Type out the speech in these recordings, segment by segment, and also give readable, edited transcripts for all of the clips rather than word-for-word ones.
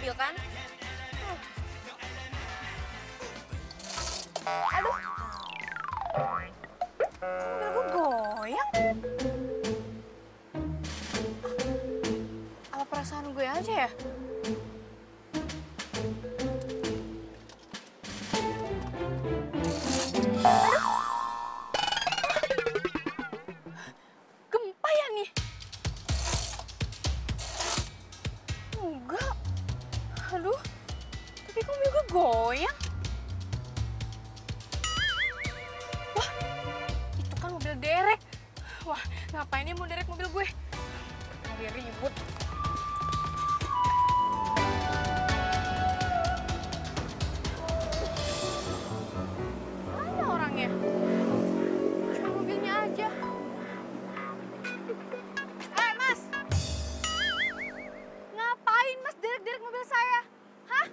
mobil kan? Aduh. Mobil gue goyang. Apa perasaan gue aja ya? Gempa ya nih? Enggak. Aduh, tapi kok mobil gue goyang? Wah, itu kan mobil derek. Wah, ngapain dia mau derek mobil gue? Mobil ribut. Mana orangnya? Cuma mobilnya aja. Mas! Ngapain Mas derek-derek mobil saya? Hah?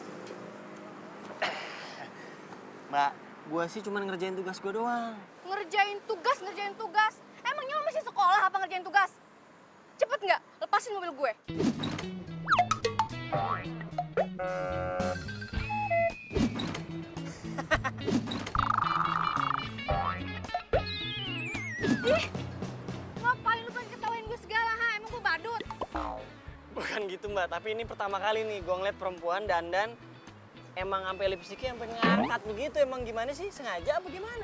Mbak, gue sih cuma ngerjain tugas gue doang. Ngerjain tugas. Emangnya lo masih sekolah apa ngerjain tugas? Cepet nggak? Lepasin mobil gue. Ih, ngapain lu pengen ketawain gue segala, ha? Emang gue badut? Bukan gitu Mbak, tapi ini pertama kali nih gue ngeliat perempuan dandan emang sampai lipstiknya sampai ngangkat begitu. Emang gimana sih? Sengaja apa gimana?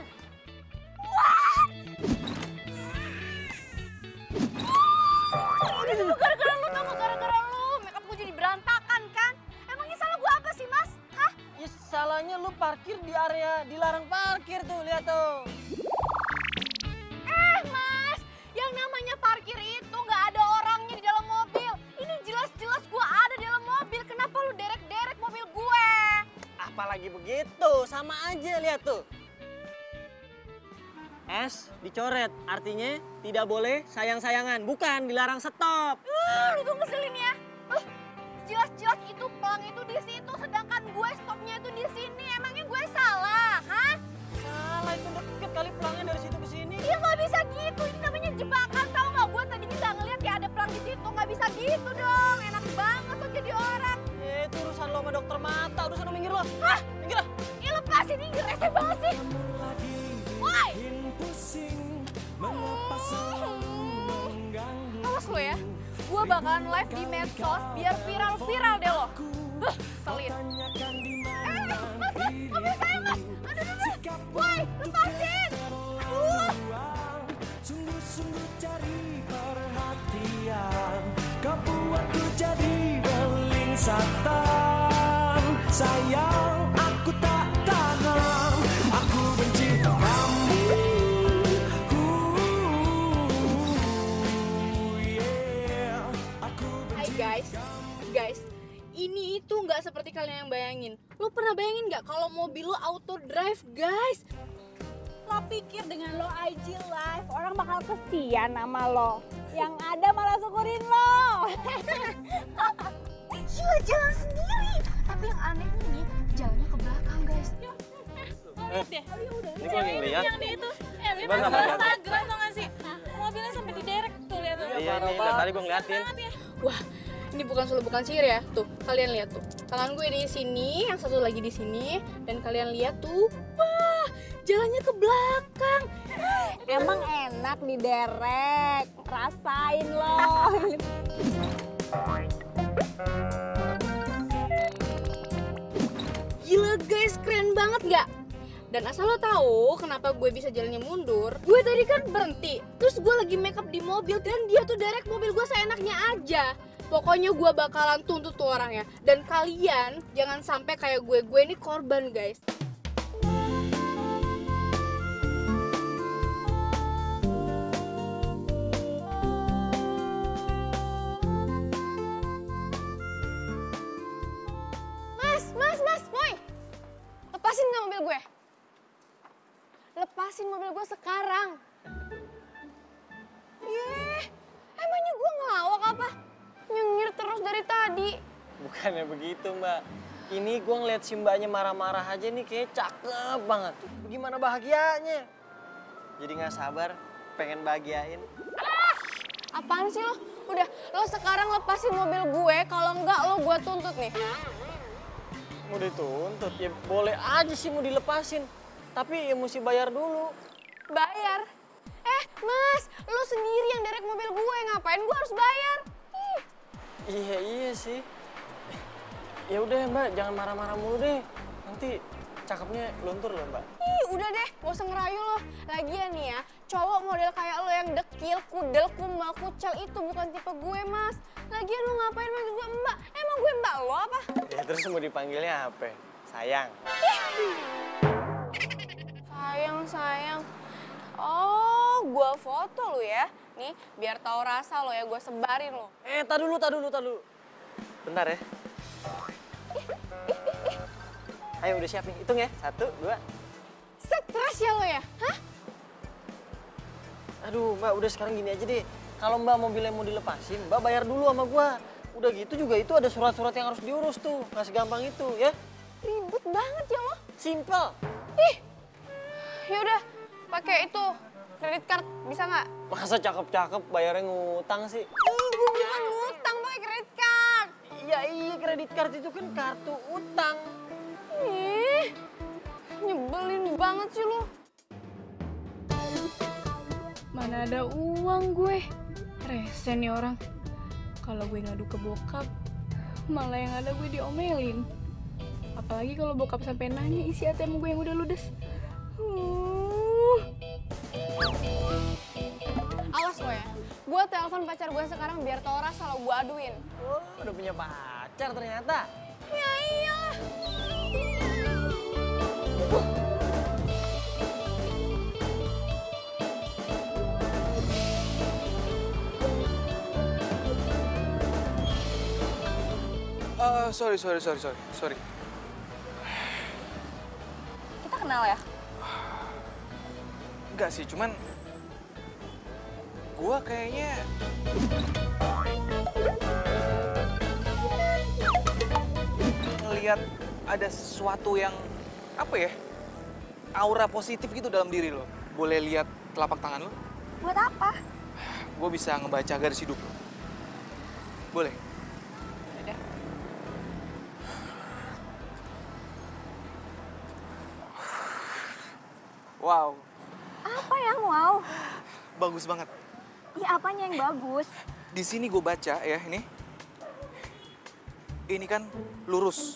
Itu gara-gara lu, tau gak? Gara-gara lu. Makeup gue jadi berantakan kan? Emangnya salah gue apa sih, Mas? Hah? Ya salahnya lu parkir di area dilarang parkir tuh, lihat tuh. Mas, yang namanya parkir itu nggak ada orangnya di dalam mobil. Ini jelas-jelas gue ada di dalam mobil. Kenapa lu derek-derek mobil gue? Apalagi begitu, sama aja, lihat tuh. S dicoret, artinya tidak boleh sayang-sayangan, bukan dilarang stop. Lu tuh ngeselin ya. Jelas-jelas itu pelang itu di situ, sedangkan gue stopnya itu di sini. Emangnya gue salah, hah? Salah, itu deket kali pelangnya dari situ ke sini. Iya nggak bisa gitu, ini namanya jebakan, tau nggak? Gue tadinya nggak ngeliat ya ada pelang di situ, nggak bisa gitu dong. Enak banget tuh jadi orang. Itu urusan lo sama dokter mata, urusan lo minggir lo. Hah? Minggir lo. Ih lepasin, ini rese banget sih. Woi! Awas lo ya, gue bakalan live di medsos biar viral-viral deh lo. Selin. Mas, mobil saya mas. Aduh. Woi, lepasin. Aduh. Sungguh-sungguh cari perhatian, kau buatku jadi beling satan. Sayang, aku tak tahan, aku benci kamu. Hai guys, ini itu nggak seperti kalian yang bayangin. Lo pernah bayangin nggak kalau mobil lo auto drive, guys? Lo pikir dengan lo IG live orang bakal kesian sama lo? Yang ada malah syukurin lo. Gila, jalan sendiri. Tapi yang aneh ini jalannya ke belakang, guys. Lihat deh. Ini gue lagi ngeliat. Yang di itu. Lihat Gimana? di Instagram tau gak sih? Mobilnya sampai diderek tuh, lihat tuh. Iya nih, dari tadi gue ngeliatin. Wah, ini bukan sihir ya. Tuh, kalian lihat tuh. Tangan gue di sini, yang satu lagi di sini, dan kalian lihat tuh. Wah, jalannya ke belakang. Emang enak diderek. Rasain lo. Gila guys, keren banget nggak? Dan asal lo tahu kenapa gue bisa jalannya mundur, gue tadi kan berhenti, terus gue lagi make up di mobil dan dia tuh derek mobil gue seenaknya aja. Pokoknya gue bakalan tuntut tuh orangnya. Dan kalian jangan sampai kayak gue ini korban guys. Mas, Moy, lepasin nggak mobil gue? Lepasin mobil gue sekarang. Emangnya gue ngelawak apa? Nyengir terus dari tadi. Bukannya begitu Mbak. Ini gue ngeliat si mbaknya marah-marah aja nih kayak cakep banget. Gimana bahagianya? Jadi gak sabar pengen bahagiain. Apaan sih lo? Udah, lo sekarang lepasin mobil gue, kalau enggak lo gue tuntut nih. Mau dituntut? Ya boleh aja sih mau dilepasin. Tapi ya mesti bayar dulu. Bayar? Mas, lo sendiri yang derek mobil gue, ngapain gue harus bayar? Ih. Iya sih. Ya udah Mbak, jangan marah-marah mulu deh. Nanti cakepnya luntur loh Mbak. Ih, udah deh, gak usah ngerayu lo. Lagian nih ya, cowok model kayak lo yang dekil, kudel, kumal, kucel itu bukan tipe gue, Mas. Lagian lo ngapain manggil gue Mbak? Emang gue Mbak lo apa? Ya terus mau dipanggilnya apa? Sayang. Sayang. Oh, gue foto lo ya. Nih, biar tahu rasa lo ya, gue sebarin lo. Tak dulu. Bentar ya. Ayo udah siap nih, hitung ya. 1, 2. Stres ya lo ya? Hah? Aduh Mbak, udah sekarang gini aja deh. Kalau Mbak mobilnya mau dilepasin, Mbak bayar dulu sama gua. Udah gitu juga itu ada surat-surat yang harus diurus tuh. Nggak segampang itu ya. Ribet banget ya lo. Simple. Ih, yaudah, pakai itu kredit card bisa nggak? Masa cakep-cakep bayarnya ngutang sih? Ih, gue bukan ngutang, pakai kredit card. Iya, kredit card itu kan kartu utang. Ih, nyebelin banget sih lo. Mana ada uang gue. Rese nih orang. Kalau gue ngadu ke bokap, malah yang ada gue diomelin. Apalagi kalau bokap sampai nanya isi ATM gue yang udah ludes. Awas lo ya, gue telepon pacar gue sekarang biar tau rasa lo gue aduin. Oh, udah punya pacar ternyata. Ya iyalah. Sorry. Kita kenal ya? Enggak sih, cuman gua kayaknya ngelihat ada sesuatu yang apa ya? Aura positif gitu dalam diri lo. Boleh lihat telapak tangan lo? Buat apa? Gue bisa ngebaca garis hidup lo. Boleh? Wow, Apa yang wow? bagus banget. Iya, apanya yang bagus? Di sini gue baca ya ini. Ini kan lurus.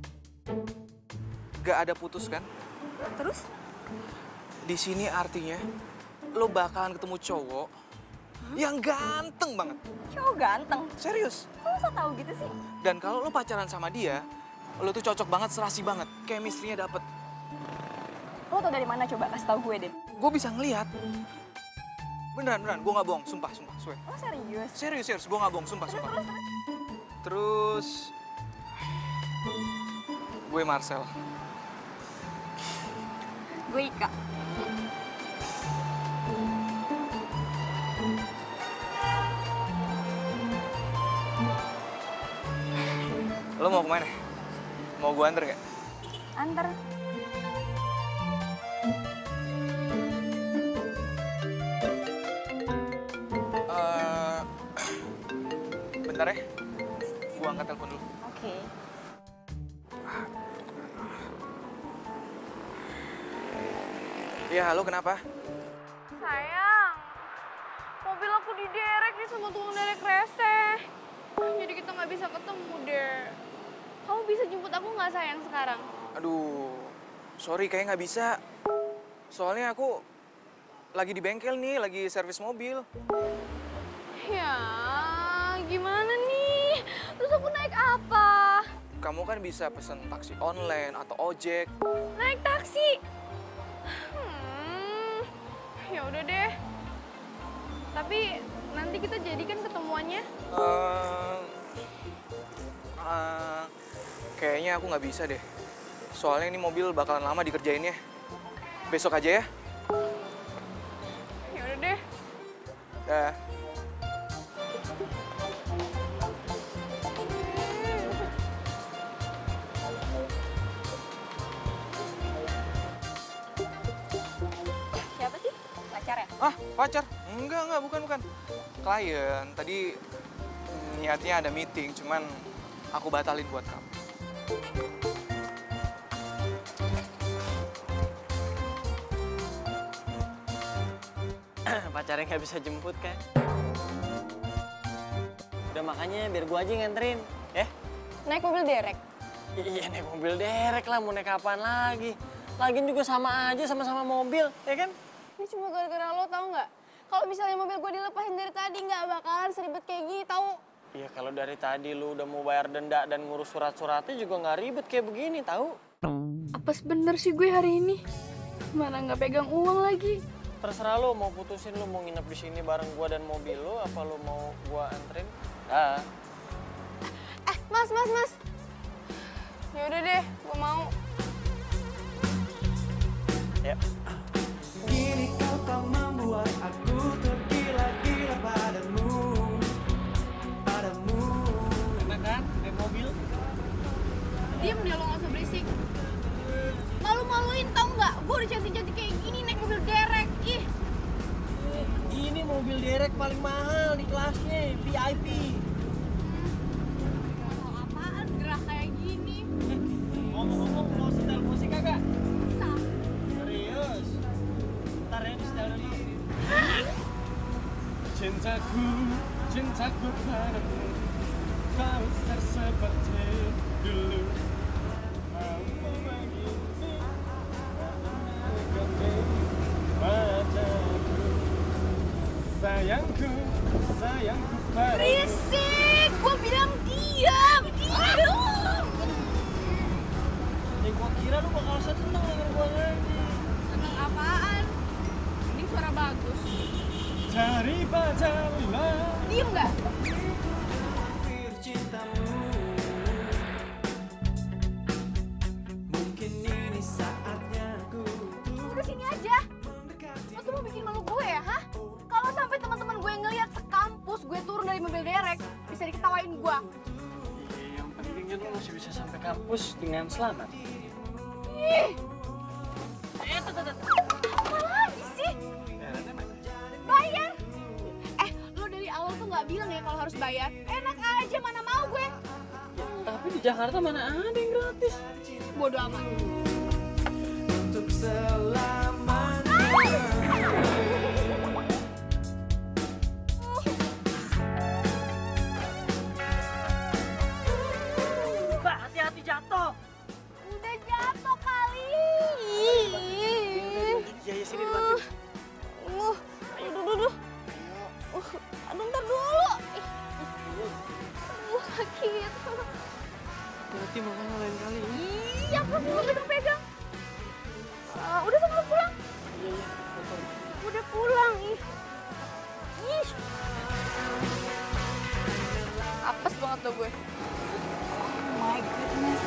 Gak ada putus kan? Terus? Di sini artinya lo bakalan ketemu cowok yang ganteng banget. Cowok ganteng. Serius. Kok bisa tahu gitu sih? Dan kalau lo pacaran sama dia, lo tuh cocok banget, serasi banget. Chemistry-nya dapet. Lo tau dari mana coba kasih tahu gue deh. Gue bisa ngeliat. Beneran, gue gak bohong. Sumpah, swear. Lo serius? Serius, gue gak bohong. Sumpah. Terus, gue Marcel. Gue Ika. Lo mau kemana? Mau gue anter gak? Antar. Bentar ya, gue angkat telepon dulu. Oke. Iya, halo, kenapa? Sayang, mobil aku diderek nih sama tukang derek rese. Jadi kita nggak bisa ketemu deh. Kamu bisa jemput aku nggak sayang sekarang? Aduh, sorry kayaknya nggak bisa. Soalnya aku lagi di bengkel nih, lagi servis mobil. Ya, gimana nih? Terus aku naik apa? Kamu kan bisa pesen taksi online atau ojek. Naik taksi? Ya udah deh. Tapi nanti kita jadikan ketemuannya. Kayaknya aku nggak bisa deh. Soalnya ini mobil bakalan lama dikerjainnya. Besok aja ya. Ya udah deh. Dah. Siapa sih? Pacar ya? Ah, pacar? Enggak, bukan. Klien. Tadi niatnya ada meeting, cuman aku batalin buat kamu. Pacarnya nggak bisa jemput kan? Udah makanya biar gua aja yang nganterin, ya? Naik mobil derek. Iya naik mobil derek lah, mau naik kapan lagi? Lagian juga sama aja, sama-sama mobil, ya kan? Ini cuma gara-gara lo tau nggak? Kalau misalnya mobil gue dilepasin dari tadi nggak bakalan seribet kayak gini tau? Iya kalau dari tadi lu udah mau bayar denda dan ngurus surat-suratnya juga nggak ribet kayak begini, tahu? Apa bener sih gue hari ini? Mana nggak pegang uang lagi? Terserah lo mau putusin lo mau nginep di sini bareng gua dan mobil lo, apa lo mau gua anterin? Ah. Mas. Ya udah deh, gue mau. Ya. Kini kau tak membuat aku tergila-gila padamu. Enak kan? Naik mobil? Diam deh lo, nggak usah berisik. Malu-maluin tau nggak? Gue udah cantik-cantik kayak gini naik mobil derek. Ih. Ini mobil derek paling mahal di kelasnya, VIP. Mau apaan gerah kayak gini? Ngomong-ngomong mau setel musik kagak? Bisa. Serius? Ntar ya di setel dulu. Cintaku padamu, kau seperti dulu. Mampu begini, mataku. Sayangku padamu. Berisik! Gue bilang diam! Diam! Ya gua kira lu bakal seneng denger gua nyanyi. Seneng apaan? Ini suara bagus. Daripada lelah. Diem nggak? Hampir cintamu. Mungkin ini saatnya ku Udah sini aja. Lo tuh mau bikin malu gue ya, hah? Kalau sampai teman-teman gue ngeliat sekampus gue turun dari mobil derek, bisa diketawain gue. Yang pentingnya lu masih bisa sampai kampus dengan selamat. Ih! Apa lagi sih? Bayar? Lo dari awal tuh nggak bilang ya kalau harus bayar. Enak aja, mana mau gue. Tapi di Jakarta mana ada yang gratis? Bodoh amat. untuk selamanya. Mbak, hati-hati jatuh. Udah jatuh kali. Iya, sini dibantuin. Ayo duduk. Aduh, ntar dulu. Sakit. Berarti makanya lain kali. Iya, apa sih lo pegang-pegang? Udah sebelum pulang? Iya. Udah pulang, ih. Apes banget tuh gue. My goodness.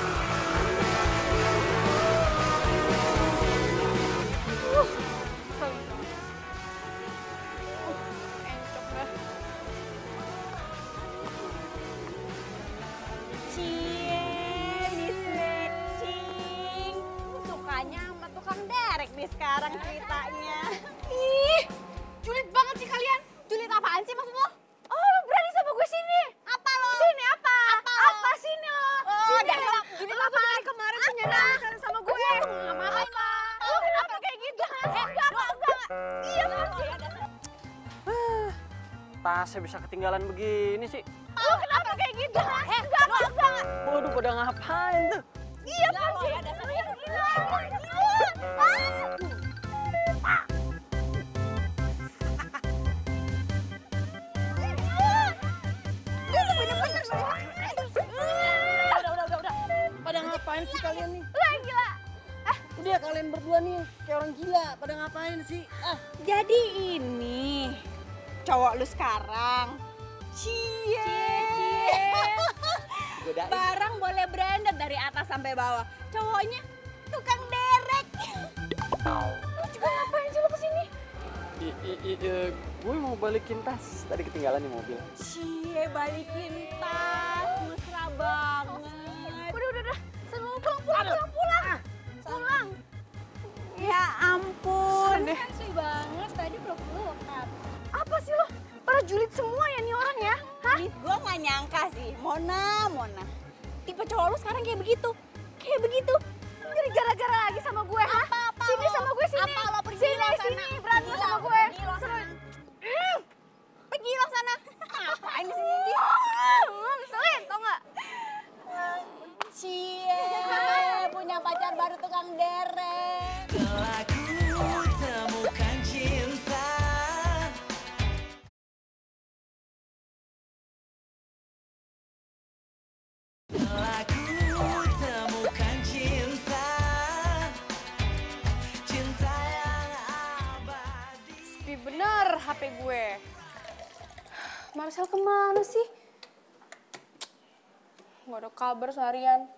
Encok dah. Cie, Miss Matching. Sukanya sama tukang derek nih sekarang ceritanya. Ih, julid banget sih kalian. Julid apaan sih maksud lo? Oh, lo berani sama gue sini? Apa lo? Sini apa? Apa sini lo? Oh, Sini. dasar Julid lo tuh dari kemarin punya dasar sama gue. Apa? Lo kenapa kayak gitu? Enggak. Iya, sih. Tasnya bisa ketinggalan begini sih. Lo kenapa kayak gitu? Enggak. Waduh, pada ngapain tuh? Iya, sih. Gila. Udah. Pada ngapain sih kalian nih? Gila. Udah kalian berdua nih kayak orang gila. Pada ngapain sih? Jadi ini cowok lu sekarang. Cie. Godain. Barang boleh branded dari atas sampai bawah. Cowoknya tukang derek. Lo juga ngapain sih lo kesini? Gue mau balikin tas. Tadi ketinggalan di mobil. Cie, balikin tas. Mesra banget. Udah. Sebelum pulang. Pulang. Ya ampun. Sih banget, tadi peluk-pelukan. Apa sih lo? Para julid semua ya nih orang ya? Hah? Miss, gue nggak cowok lu sekarang kayak begitu. Kayak begitu. Jadi gara-gara lagi sama gue, ha? Apa Sini lo? sama gue, sini. Apa lo pergi Sini, lo sana? sini, berani lo sama gue. Pergi lo sana. Pergi lo sana. Ngapain di sini? Ngeselin, tau nggak? Cie, punya pacar baru tukang derek. Telah ku temukan cinta. Telah ku temukan cinta. Cinta yang abadi. Sepi bener HP gue. Marcel kemana sih? Gak ada kabar seharian.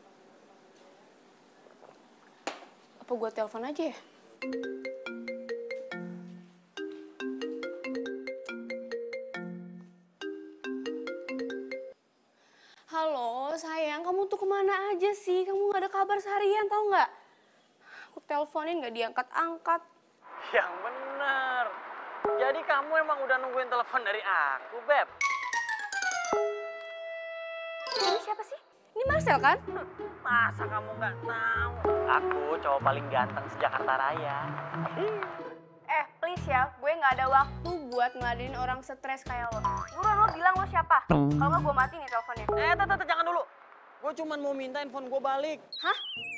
Apa gue telepon aja ya? Halo sayang, kamu tuh kemana aja sih? Kamu gak ada kabar seharian, tau nggak? Aku teleponin gak diangkat-angkat. Yang bener. Jadi kamu emang udah nungguin telepon dari aku, Beb? Ini siapa sih? Ini Marcel kan? Masa kamu nggak tahu? Aku cowok paling ganteng sejakarta Raya. Please ya, gue nggak ada waktu buat ngeladenin orang stres kayak lo. Buruan lo bilang lo siapa? Kalau nggak gue mati nih teleponnya. Tante, jangan dulu. Gue cuman mau minta handphone gue balik. Hah?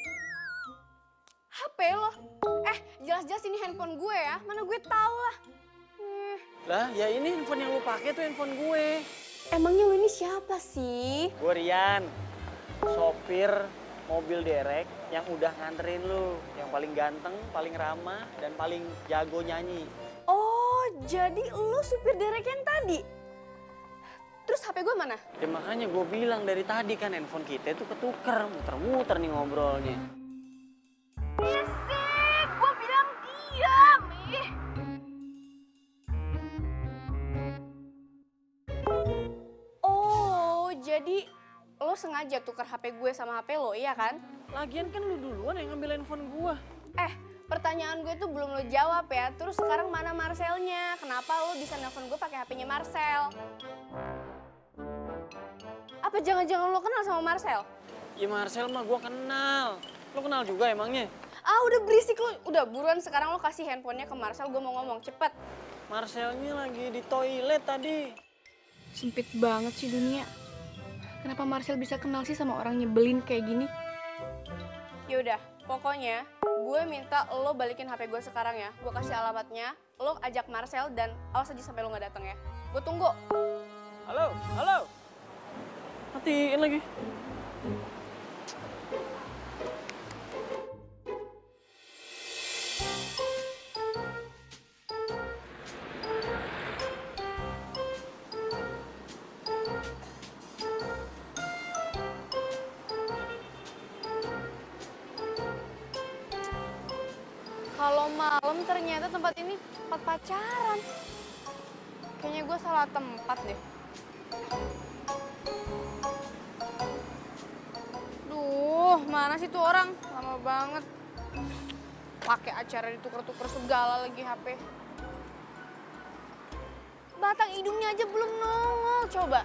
HP lo? Jelas-jelas ini handphone gue ya. Mana gue tahu lah. Lah, ya ini handphone yang lu pakai tuh handphone gue. Emangnya lo ini siapa sih? Gue Rian, sopir mobil derek yang udah nganterin lu. Yang paling ganteng, paling ramah, dan paling jago nyanyi. Oh, jadi lo supir derek yang tadi? Terus HP gue mana? Ya makanya gue bilang dari tadi kan handphone kita itu ketuker, muter-muter nih ngobrolnya. Bisik, gue bilang diam, ih. Oh, jadi lo sengaja tukar HP gue sama HP lo, iya kan? Lagian kan lu duluan yang ngambil handphone gue. Pertanyaan gue tuh belum lo jawab ya. Terus sekarang mana Marcelnya? Kenapa lo bisa nelfon gue pakai HP-nya Marcel? Apa jangan-jangan lo kenal sama Marcel? Ya Marcel mah gue kenal. Lo kenal juga emangnya? Udah berisik lo. Udah buruan sekarang lo kasih handphonenya ke Marcel. Gue mau ngomong, cepet. Marcelnya lagi di toilet tadi. Sempit banget sih dunia. Kenapa Marcel bisa kenal sih sama orang nyebelin kayak gini? Yaudah, pokoknya gue minta lo balikin HP gue sekarang ya. Gue kasih alamatnya, lo ajak Marcel dan awas aja sampai lo gak datang ya. Gue tunggu. Halo. Matiin lagi. Kalau malam ternyata tempat ini tempat pacaran. Kayaknya gue salah tempat deh. Duh, mana sih tuh orang? Lama banget. Pakai acara dituker-tuker segala lagi HP. Batang hidungnya aja belum nongol, coba.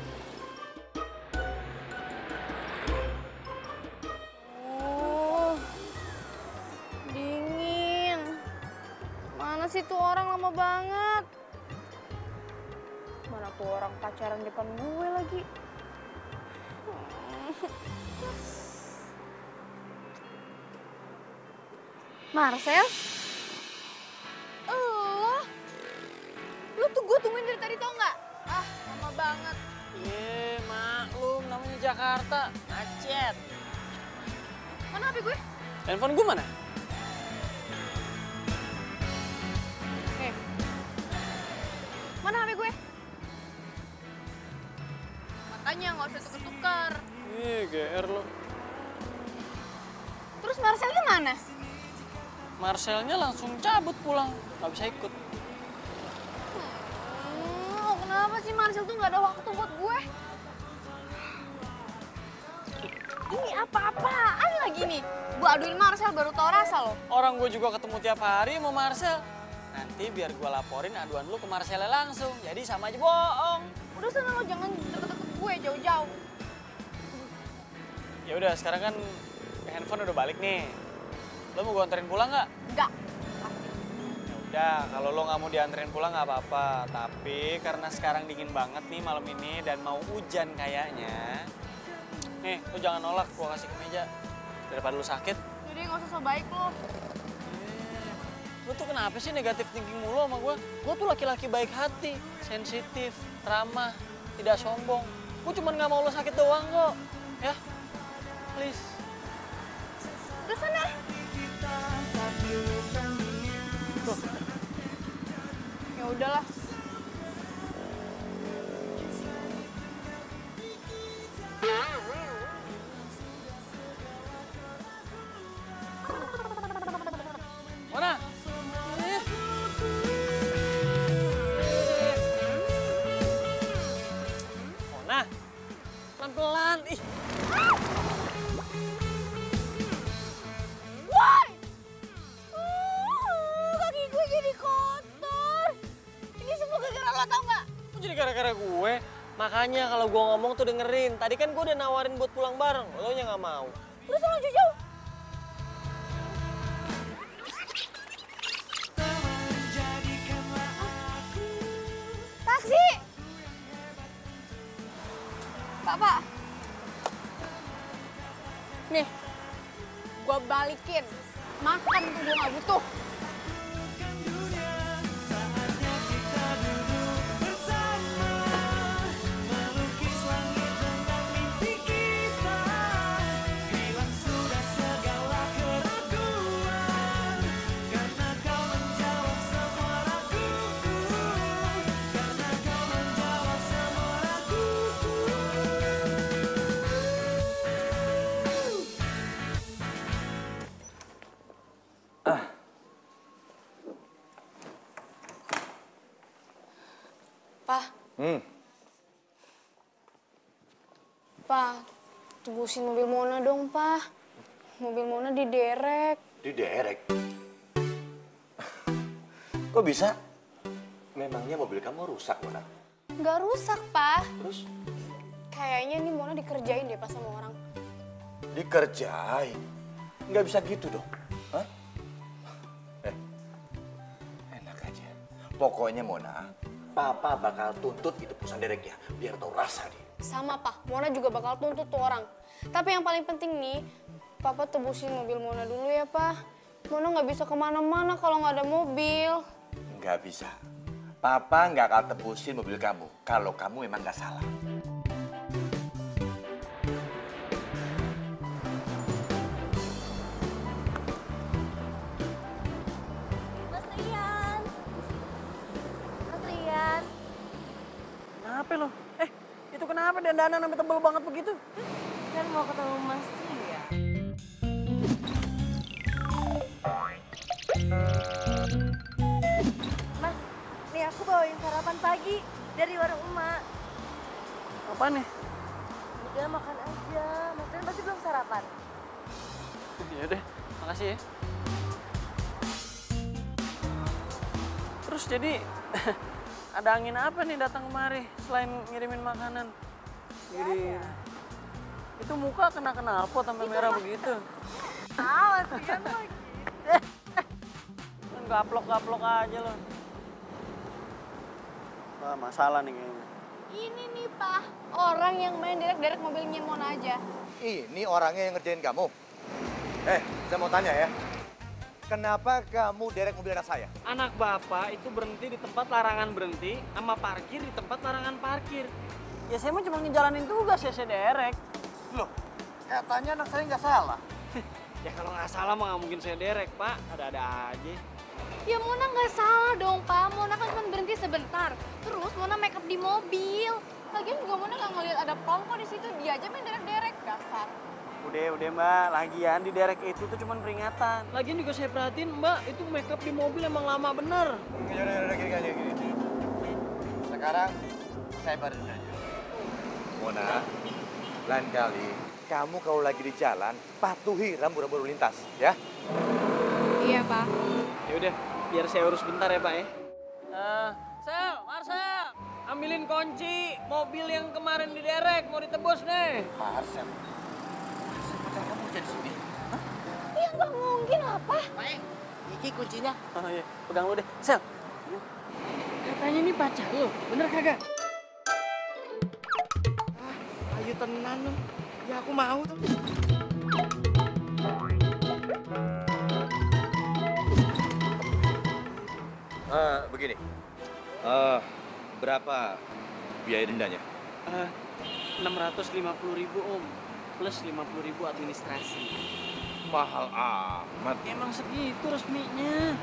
Dingin. Mana sih tuh orang lama banget? Mana tuh orang pacaran depan gue lagi? Marcel? Lo tuh gue tungguin dari tadi tau nggak? Lama banget. Maklum namanya Jakarta, macet. Mana HP gue? Handphone gue mana? Mana HP gue? Makanya nggak usah tuker-tuker. GR lo. Terus Marcelnya mana? Marcelnya langsung cabut pulang, nggak bisa ikut. Kenapa sih Marcel tuh nggak ada waktu buat gue? Ini apa-apaan lagi nih? Gue aduin Marcel baru tau rasa loh. Orang gue juga ketemu tiap hari sama Marcel. Nanti biar gue laporin aduan lu ke Marcelnya langsung, jadi sama aja bohong. Udah sana lo jangan deket-deket gue jauh-jauh. Ya udah, sekarang kan handphone udah balik nih. Lo mau gue anterin pulang nggak? Enggak. Ya, kalau lo nggak mau dianterin pulang nggak apa-apa. Tapi karena sekarang dingin banget nih malam ini dan mau hujan kayaknya. Nih, lo jangan nolak, gue kasih ke meja. Daripada lo sakit. Jadi nggak usah so baik lo. Lo tuh kenapa sih negatif thinking mulu sama gue? Gue tuh laki-laki baik hati, sensitif, ramah, tidak sombong. Gue cuma nggak mau lo sakit doang kok. Ya, please. Udah sana. Tuh. Ya udahlah. Mona. Mona. Pelan-pelan. Ih. Woi! Kaki gue jadi kotor. Ini semua gara-gara lo tau nggak? Kok jadi gara-gara gue? Makanya kalau gue ngomong tuh dengerin. Tadi kan gue udah nawarin buat pulang bareng. Lo nya nggak mau. Lu selalu jauh. Taksi! Pak. Nih, gua balikin. Makan tuh gua nggak butuh. Pak. Pak, tebusin mobil Mona dong, Pak. Mobil Mona diderek. Diderek? Kok bisa? Memangnya mobil kamu rusak, Mona? Nggak rusak, Pak. Terus? Kayaknya nih Mona dikerjain deh pas sama orang. Dikerjain? Nggak bisa gitu dong. Hah? Enak aja. Pokoknya Mona, Papa bakal tuntut itu perusahaan dereknya biar tahu rasa dia. Sama, Pak. Mona juga bakal tuntut tuh orang. Tapi yang paling penting nih, Papa tebusin mobil Mona dulu ya, Pak. Mona nggak bisa kemana-mana kalau nggak ada mobil. Nggak bisa. Papa nggak akan tebusin mobil kamu kalau kamu emang nggak salah. Mas Rian. Mas Rian. Kenapa lo? Itu kenapa dandanan sampai tebel banget begitu? Kan mau ketemu Mas Rian. Mas, nih aku bawain sarapan pagi dari warung emak. Apaan nih? Udah makan aja, Mas Rian pasti belum sarapan. Ya udah, makasih ya. Terus jadi ada angin apa nih datang kemari selain ngirimin makanan? Kirim. Itu muka kena knalpot sampai merah begitu. Mas Rian lagi. Gaplok-gaplok aja lo. Wah, masalah nih kayaknya. Ini nih, Pak. Orang yang main derek-derek mobilnya Mona aja. Ini orangnya yang ngerjain kamu. Saya mau tanya ya. Kenapa kamu derek mobil anak saya? Anak bapak itu berhenti di tempat larangan berhenti, sama parkir di tempat larangan parkir. Ya saya mah cuma ngejalanin tugas ya, saya derek. Loh, katanya anak saya nggak salah. Ya kalau nggak salah mah nggak mungkin saya derek, Pak. Ada-ada aja. Ya Mona nggak salah dong, Pak. Mona kan cuma berhenti sebentar. Terus Mona make up di mobil. Lagian juga Mona nggak ngeliat ada pelangko di situ. Dia aja main derek-derek, dasar. Udah Mbak, lagian di derek itu tuh cuma peringatan. Lagian juga saya perhatiin Mbak, itu make up di mobil emang lama bener. Yaudah, gini. Sekarang saya baru aja. Mona, lain kali kamu kalau lagi di jalan patuhi rambu-rambu lalu lintas, ya? Iya, Pak. Ya udah, biar saya urus bentar ya Pak ya. Marcel, ambilin kunci mobil yang kemarin di derek mau ditebus nih. Marcel. Ki kuncinya. Oh iya, pegang lu deh. Sel. Katanya ini pacar lu, bener kagak? Ayo tenan lu. Ya aku mau tuh. Begini. Berapa biaya dendanya? 650.000 Om, plus 50.000 administrasi. Mahal amat. Emang segitu resminya.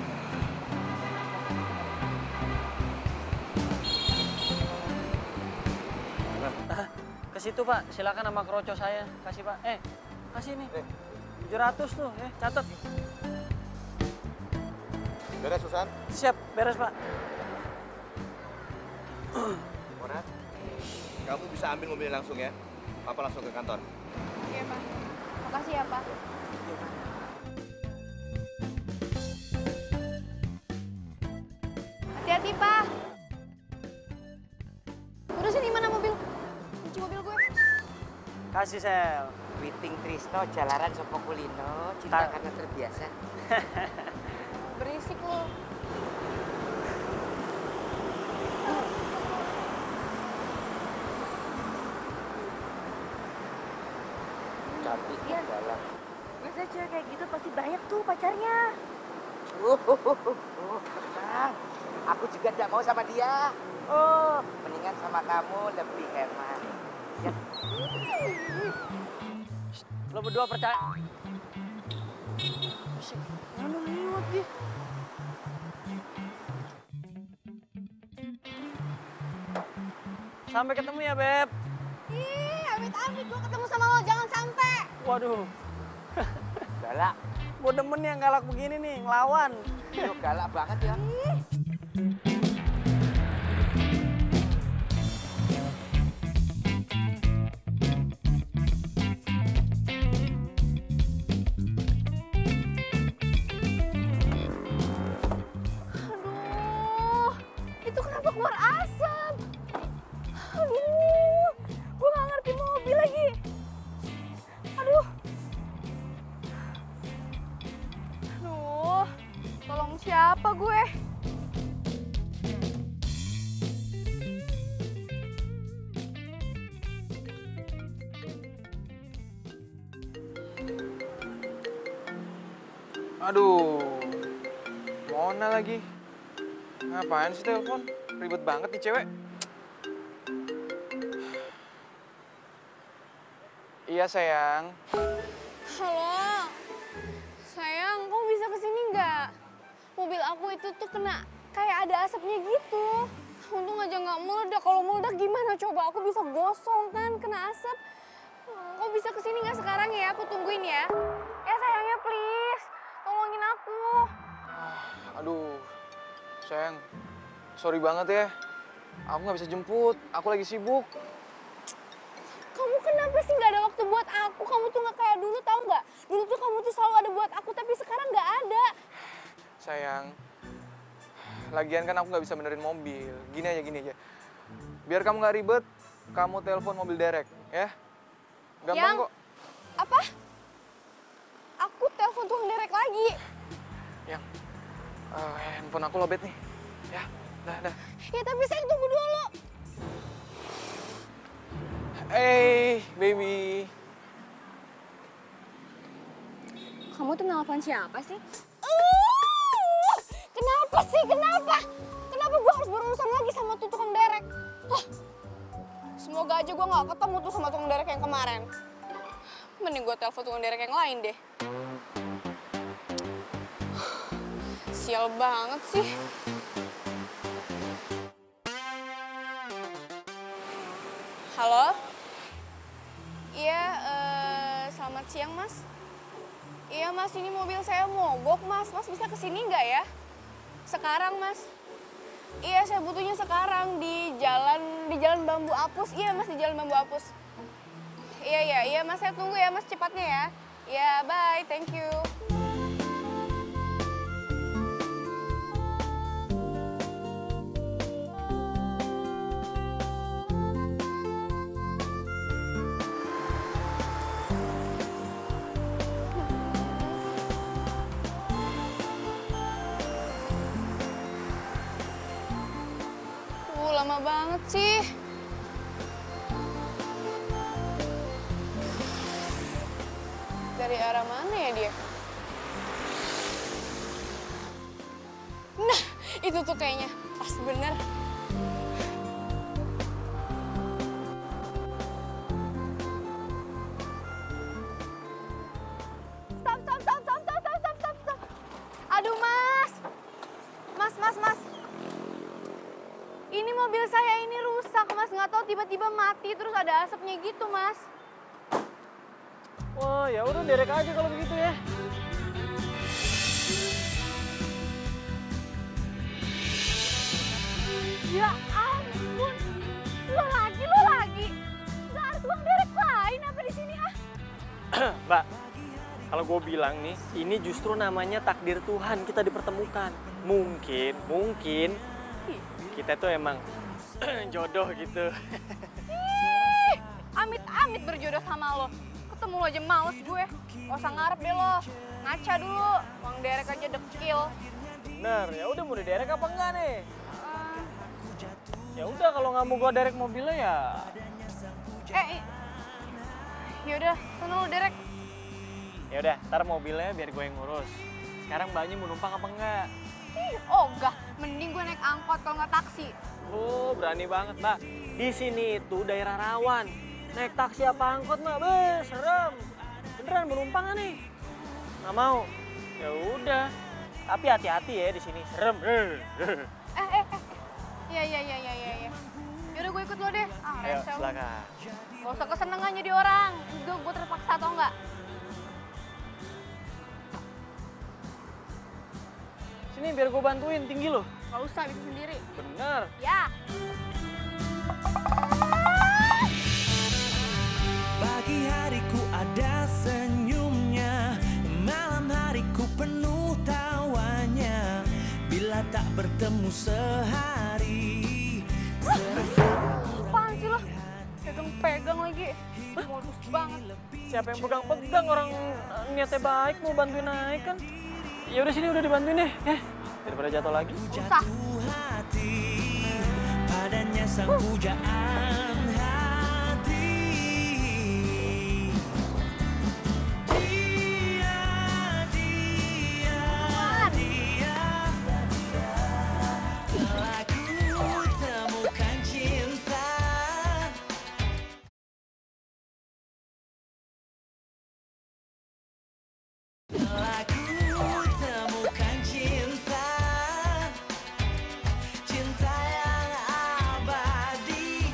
Ke situ Pak, silakan nama kroco saya. Kasih Pak. Kasih nih. 700 tuh, catat. Beres, Susan? Siap, beres Pak. Mona, kamu bisa ambil mobilnya langsung ya. Papa langsung ke kantor. Iya, Pak. Makasih ya, Pak. Hati-hati, Pak. Udah sini mana mobil? Kunci mobil gue. Kasih Sel. Witing Trisno jalaran Sopo Kulino, cinta karena terbiasa. Berisik lu. Cantiknya galak. Masa cewek kayak gitu pasti banyak tuh pacarnya. Tenang. Aku juga tidak mau sama dia. Mendingan sama kamu lebih hemat. Ya. Lo berdua percaya? Mana lewat dia? Sampai ketemu ya, Beb. Ih, amit-amit gue ketemu sama lo, jangan sampai. Waduh, Galak. gue demen yang galak begini nih, ngelawan. Lu galak banget ya. Aduh, itu kenapa keluar asap? Aduh, gue gak ngerti mobil lagi. Aduh. Aduh, tolong siapa gue? Aduh, Mona lagi. Ngapain sih telepon? Ribet banget nih cewek. Iya sayang. Halo, sayang, kamu bisa kesini nggak? Mobil aku itu tuh kena kayak ada asapnya gitu. Untung aja nggak meledak. Kalau meledak gimana coba? Aku bisa gosong kan, kena asap. Kamu bisa kesini nggak sekarang ya? Aku tungguin ya. Ya sayangnya please, tolongin aku. Aduh, sayang. Sorry banget ya. Aku nggak bisa jemput. Aku lagi sibuk. Kamu kenapa sih nggak ada waktu buat aku? Kamu tuh nggak kayak dulu, tahu nggak? Dulu tuh kamu tuh selalu ada buat aku, tapi sekarang nggak ada. Sayang, lagian kan aku nggak bisa benerin mobil. Gini aja. Biar kamu nggak ribet, kamu telepon mobil derek, ya? Gampang kok. Apa? Aku telepon tukang derek lagi. Yang, handphone aku lobet nih. Ya, dah. Ya tapi saya tunggu dulu. Hey, baby. Kamu tuh nelfon siapa sih? Kenapa sih? Kenapa? Kenapa gue harus berurusan lagi sama tuh tukang derek? Semoga aja gue gak ketemu tuh sama tukang derek yang kemarin. Mending gue telepon tukang derek yang lain deh. Sial banget sih. Halo? Iya, selamat siang mas. Iya mas, ini mobil saya mogok mas. Mas bisa kesini nggak ya? Sekarang mas. Iya, saya butuhnya sekarang di jalan Bambu Apus. Iya mas, di jalan Bambu Apus. Iya mas, saya tunggu ya mas cepatnya ya. Iya, bye, thank you. lama banget sih. Dari arah mana ya dia? Nah, itu tuh kayaknya pas bener. Stop. Aduh, Mas. Mas. Ini mobil saya ini rusak, Mas. Nggak tahu tiba-tiba mati terus ada asapnya gitu, Mas. Wah, ya udah derek aja kalau begitu ya. Ya ampun. Lo lagi. Nggak ada tukang derek lain apa di sini, ah? Mbak, kalau gue bilang nih, ini justru namanya takdir Tuhan kita dipertemukan. Mungkin kita tuh emang jodoh gitu. Ih, amit-amit berjodoh sama lo. Ketemu lo aja males gue. Gak usah ngarep deh lo. Ngaca dulu. Uang derek aja dekil. Bener, ya udah mau diderek apa enggak nih? Ya udah kalau nggak mau gue derek mobilnya ya. Yaudah, sana lo derek. Ya udah, ntar mobilnya biar gue yang ngurus. Sekarang mbaknya mau numpang apa enggak? Ogah, mending gue naik angkot kalau nggak taksi. Oh, berani banget, Mbak. Di sini itu daerah rawan. Naik taksi apa angkot, Mbak? Beuh, serem. Beneran mau numpang nggak nih? Nggak mau. Ya udah. Tapi hati-hati ya di sini, serem. Iya. Yaudah gue ikut lo deh. Ayo, Resel. silakan. Gak usah kesenengan jadi orang. Gue terpaksa atau enggak? Sini biar gue bantuin, tinggi loh. Gak usah, bisa sendiri. Bener. Ya. Pagi hariku ada senyumnya, malam hariku penuh tawanya. Bila tak bertemu sehari, Apaan sih lo? Pegang-pegang lagi. Modus banget. Siapa yang pegang-pegang, orang niatnya baik mau bantuin naik kan. Ya udah sini udah dibantuin deh, daripada jatuh lagi. Usah. jatuh hati padanya sang pujaan hati. Dia telah ku temukan cinta. Telah ku temukan cinta, cinta yang abadi.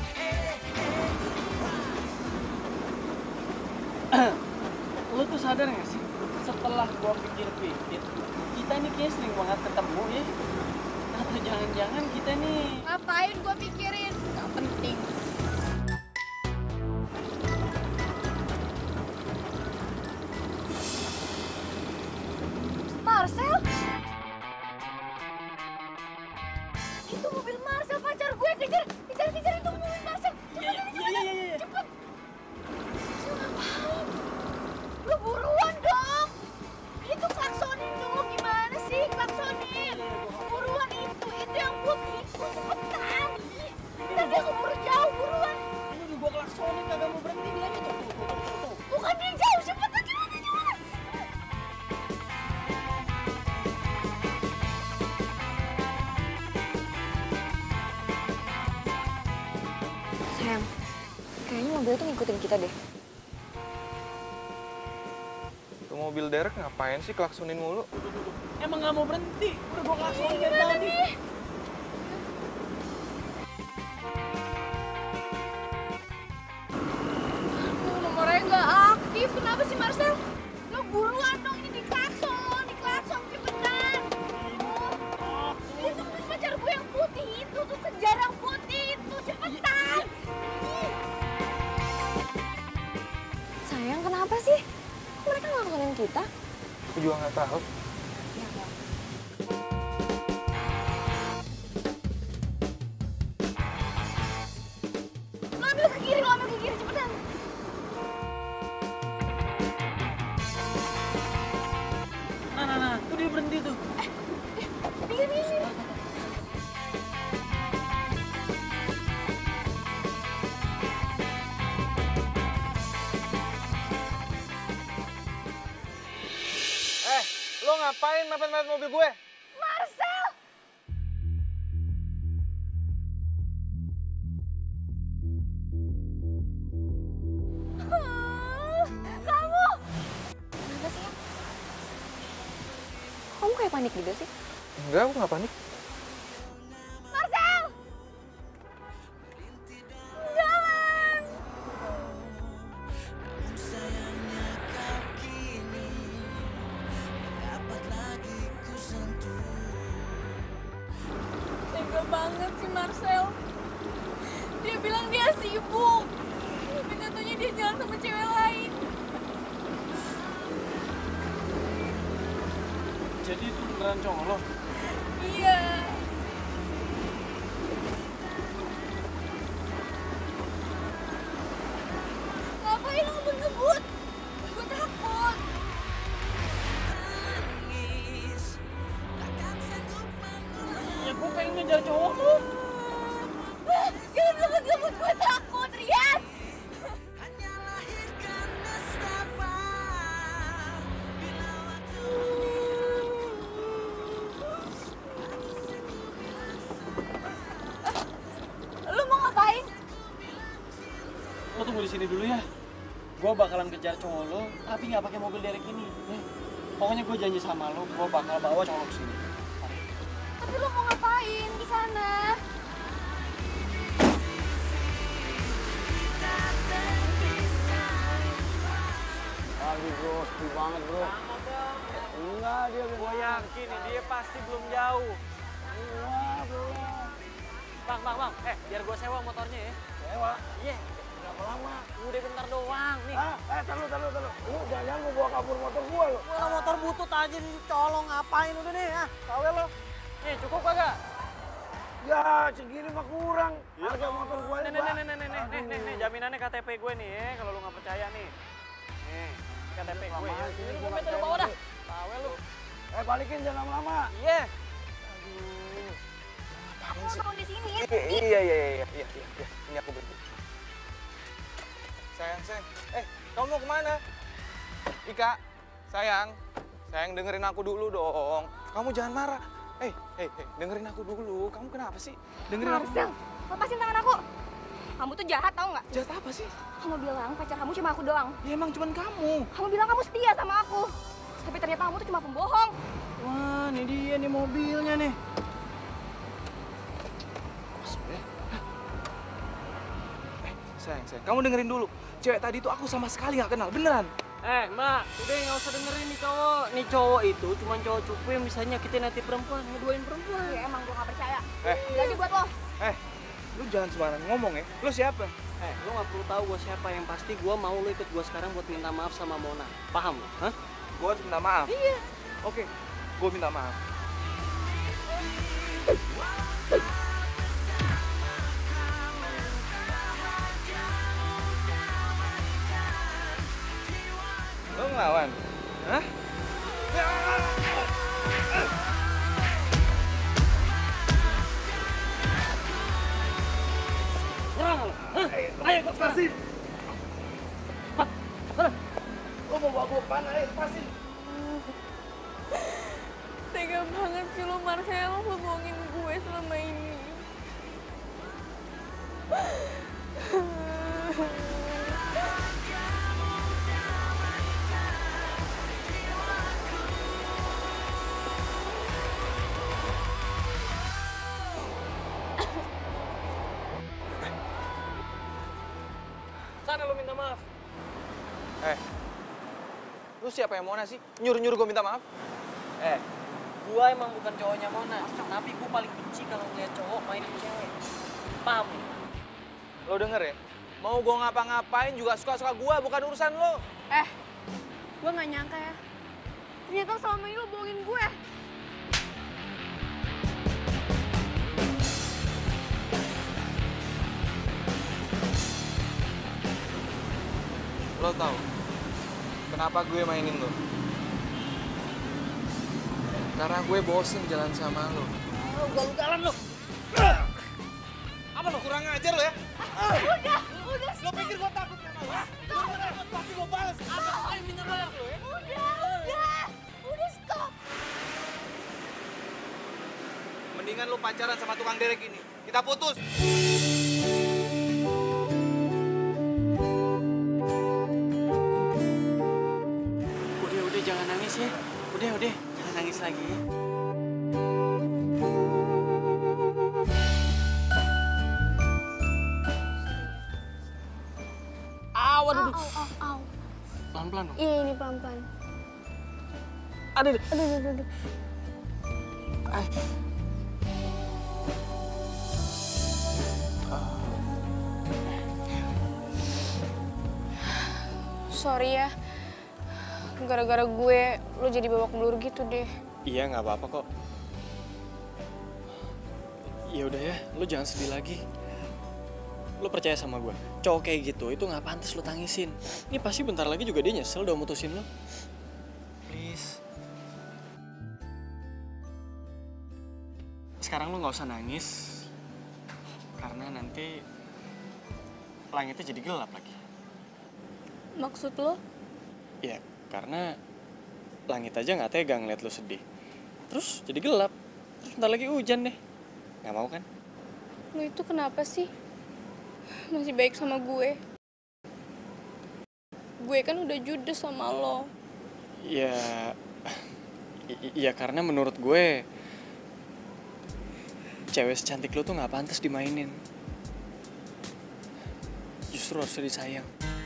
Lo tuh sadar gak sih? Setelah gua pikir-pikir, kita ini kayaknya sering banget ketemu ya. Atau jangan-jangan kita nih... Ngapain gue pikirin? Gak penting. Marcel? Itu mobil Marcel, pacar gue. Kejar itu mobil Marcel. Iya. Cepet. Marcel ngapain? Lu buruan dong. Itu klaksonin dulu, gimana sih klaksonin? Buruan itu yang putih itu cepetan. Ntar dia keburu jauh, buruan. Ini gua klaksonin kagak mau berhenti dia aja tuh. Bukan dia jauh, cepetan gimana? Sayang, kayaknya mobil itu ngikutin kita deh. Itu mobil derek ngapain sih klaksonin mulu? Emang nggak mau berhenti? Udah gua klaksonin dari tadi. Nomornya nggak aktif, kenapa sih Marcel? Lo buruan dong, ini diklakson cepetan. Itu mobil pacar gue yang putih itu tuh, kejar yang putih itu, cepetan. Sayang, kenapa sih? Kok mereka ngelakuin kita? Aku juga nggak tahu. Lo ambil ke kiri, cepetan. Nah, tuh dia berhenti tuh. Pinggir. ngapain mepet-mepet mobil gue? Marcel! Kamu! Kenapa sih? Kamu kayak panik gitu sih? Enggak, aku nggak panik. Marcel! Jangan! Tega banget sih Marcel. Dia bilang dia sibuk. Tapi katanya dia jalan sama cewek lain. Jadi itu beneran cowok lo? Iya. Ngapain lo ngebut-ngebut? Gue takut. Ya gue pengen ngejar cowok lo. Jangan ngebut-ngebut, gue takut, Rian. Lu mau ngapain? Lo tunggu di sini dulu ya. Gue bakalan kejar cowok lo, tapi nggak pakai mobil derek ini. Pokoknya gue janji sama lo, gue bakal bawa cowok lo ke sini. Tapi lu mau ngapain di sana? Aduh bro, sepi banget bro. Enggak, gue yakin nih, dia pasti belum jauh. Wah, belum. Bang, biar gue sewa motornya ya. Sewa? Iya. Berapa lama? Udah bentar doang nih. Taruh. Lu jangan mau bawa kabur motor gua lo. Wah, motor butut aja nih, colong ngapain udah nih ya? Tawel lo. Nih, cukup kagak? Ya, segini mah kurang. Harga motor gua ini, Bang. Nih, jaminannya KTP gue nih ya, kalau lu nggak percaya nih. Nih, KTP gue ya. Ini gue minta bawa dah. Tawel lu. Balikin jangan lama-lama. Iya. Aduh. Aku mau di sini. Iya. Ini aku berhenti. Sayang. Kamu mau kemana? Ika, sayang dengerin aku dulu dong. Kamu jangan marah. Dengerin aku dulu. Kamu kenapa sih? Dengerin aku. Marcel, lepasin tangan aku. Kamu tuh jahat tau nggak? Jahat apa sih? Kamu bilang pacar kamu cuma aku doang. Ya emang cuman kamu. Kamu bilang kamu setia sama aku. Tapi ternyata kamu tuh cuma pembohong. Wah, ini dia nih mobilnya nih. Masuk ya. Sayang. Kamu dengerin dulu. Cewek tadi tuh aku sama sekali nggak kenal. Beneran. Mbak, udah nggak usah dengerin nih cowok. Nih cowok itu cuma cowok cupu yang bisa nyakitin hati perempuan, ngeduain perempuan. Ya emang gue nggak percaya. Eh. Jadi buat lo. Lu jangan sembarangan ngomong ya. Lu siapa? Lo nggak perlu tahu gue siapa. Yang pasti gue mau lo ikut gue sekarang buat minta maaf sama Mona. Paham lo? Hah? Gue harus minta maaf. Iya. Oke, gue minta maaf. Lo ngelawan? Hah? Kurang lo? Hah? Ayo ikut lepasin. Lo mau bawa gue kemana? Ayo lepasin. Tega banget sih lo Marcel, lo bohongin gue selama ini. Sana lo minta maaf. Lu siapa yang Mona sih? Nyuruh-nyuruh gue minta maaf? Gua emang bukan cowoknya Mona, tapi gua paling benci kalau ngeliat cowok main sama cewek. Paham? Lo denger ya? Mau gue ngapa-ngapain juga suka-suka gue, bukan urusan lo. Gue nggak nyangka ya. Ternyata selama ini lo bohongin gue. Lo tau kenapa gue mainin lo? Karena gue bosen jalan sama lo. Ugal-ugalan lo. Apa lo kurang ajar lo ya? Udah. Lo pikir gue takut sama lo? Gue takut pasti lo balas. Ayo minta maaf lo ya. Udah, stop. mendingan lu pacaran sama tukang derek ini. Kita putus. Udah jangan nangis ya. Udah jangan nangis lagi ya. Waduh. Au. Pelan-pelan dong. Iya, ini pelan-pelan. Aduh. Aduh. Sorry ya, gara-gara gue lo jadi babak belur gitu deh. Iya, nggak apa-apa kok. Ya udah ya, lo jangan sedih lagi. Lo percaya sama gue, cowok kayak gitu itu nggak pantas lo tangisin. Ini pasti bentar lagi juga dia nyesel udah mutusin lo. Please. Sekarang lo nggak usah nangis, karena nanti langitnya jadi gelap lagi. Maksud lo? Ya, karena langit aja nggak tega ngeliat lo sedih. Terus jadi gelap, terus bentar lagi hujan deh. Nggak mau kan? Lo itu kenapa sih? Masih baik sama gue. Gue kan udah judes sama lo. Ya karena menurut gue cewek secantik lo tuh nggak pantas dimainin. Justru harusnya disayang.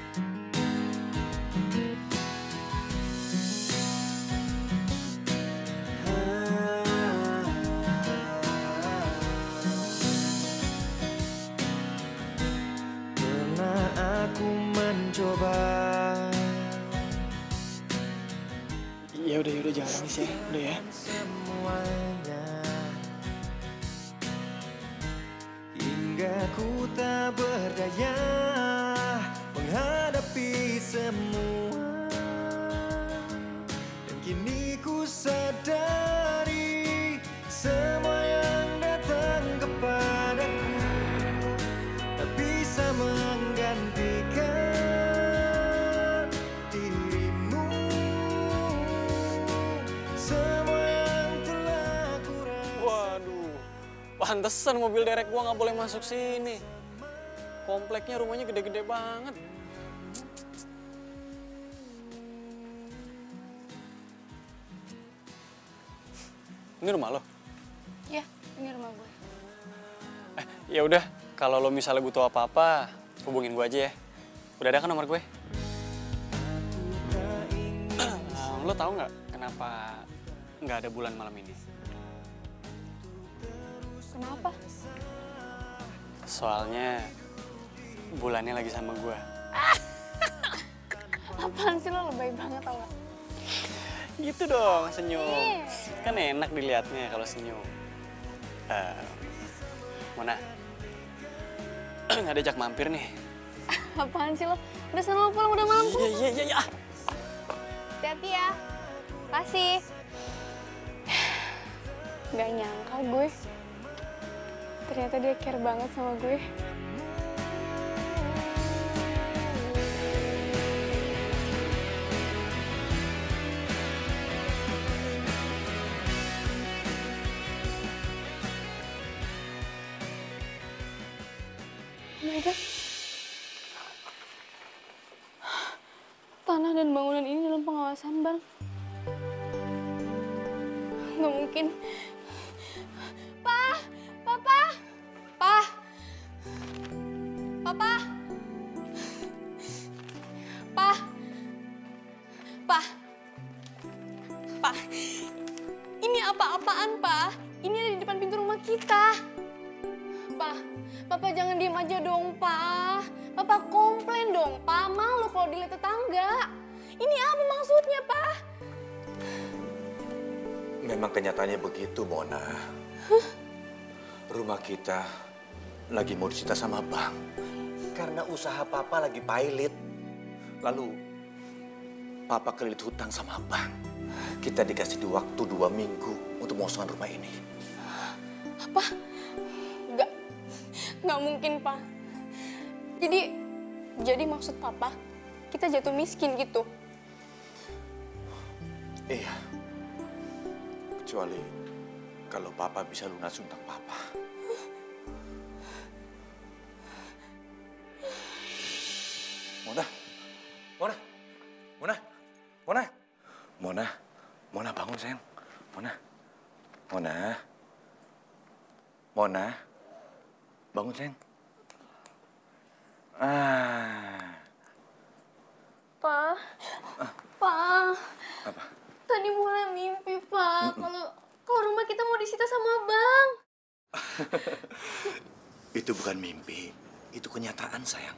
Pernah aku mencoba. Ya udah jangan nangis ya. Udah ya. Semuanya hingga ku tak berdaya menghadapi semua, dan kini ku sadari semua yang datang kepadaku tak bisa menggantikan dirimu. Semua yang telah ku rasakan. Waduh, pantesan mobil derek gua nggak boleh masuk sini. Kompleknya rumahnya gede-gede banget. Ini rumah lo? Ya, ini rumah gue. Ya udah, kalau lo misalnya butuh apa-apa, hubungin gue aja ya. Udah ada kan nomor gue? Lo tahu nggak kenapa nggak ada bulan malam ini? Kenapa? Soalnya bulannya lagi sama gue. Apaan sih lo lebay banget tau gak? Gitu dong, senyum. Kan enak dilihatnya kalau senyum. Mona, nggak diajak mampir nih. Apaan sih lo? Udah sana lo pulang, udah malam. Iya. Hati-hati ya. Kasih. Gak nyangka gue. Ternyata dia care banget sama gue. Oh my God. Tanah dan bangunan ini dalam pengawasan, Bang. Nggak mungkin. Papa! Papa! Ini apa-apaan, Pa? Ini ada di depan pintu rumah kita. Papa jangan diem aja dong, Pa. Papa komplain dong, Pa. Malu kalau dilihat tetangga. Ini apa maksudnya, Pa? Memang kenyataannya begitu, Mona. Rumah kita lagi mau disita sama bank. Karena usaha Papa lagi pailit. Lalu, Papa kelilit hutang sama bank. Kita dikasih waktu 2 minggu untuk mengosongkan rumah ini. Apa? Nggak mungkin, Pa. Jadi maksud Papa, kita jatuh miskin gitu? Iya. Kecuali kalau papa bisa lunas utang papa. Mona, Mona, Mona, Mona, Mona, Mona bangun sayang, Mona, Mona, Mona, bangun sayang. Pa, Pa. Apa? Tadi mulai mimpi, Pa. Kalau rumah kita mau disita sama Bang. Itu bukan mimpi, itu kenyataan sayang.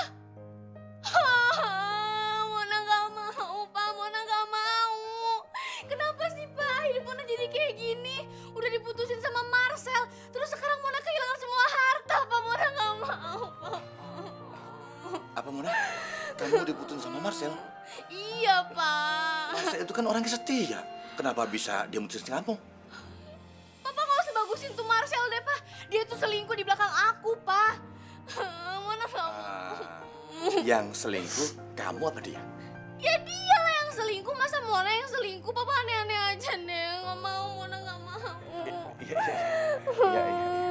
Mona gak mau, Pa. Mona gak mau. Kenapa sih, Pa? Hidup Mona jadi kayak gini. Udah diputusin sama Marcel. Terus sekarang Mona kehilangan semua harta, Pa. Mona gak mau, Pa. Apa Mona? Kamu diputusin sama Marcel? Iya, Pa. Marcel itu kan orang yang setia. Kenapa bisa dia mutusin kamu? Papa gak usah bagusin tuh Marcel deh, Pa. Dia tuh selingkuh di belakang aku, Pa. Mona gak mau. Yang selingkuh kamu apa dia? Ya dia lah yang selingkuh, masa Mona yang selingkuh? Papa aneh-aneh aja deh, gak mau, Mona gak mau. Iya.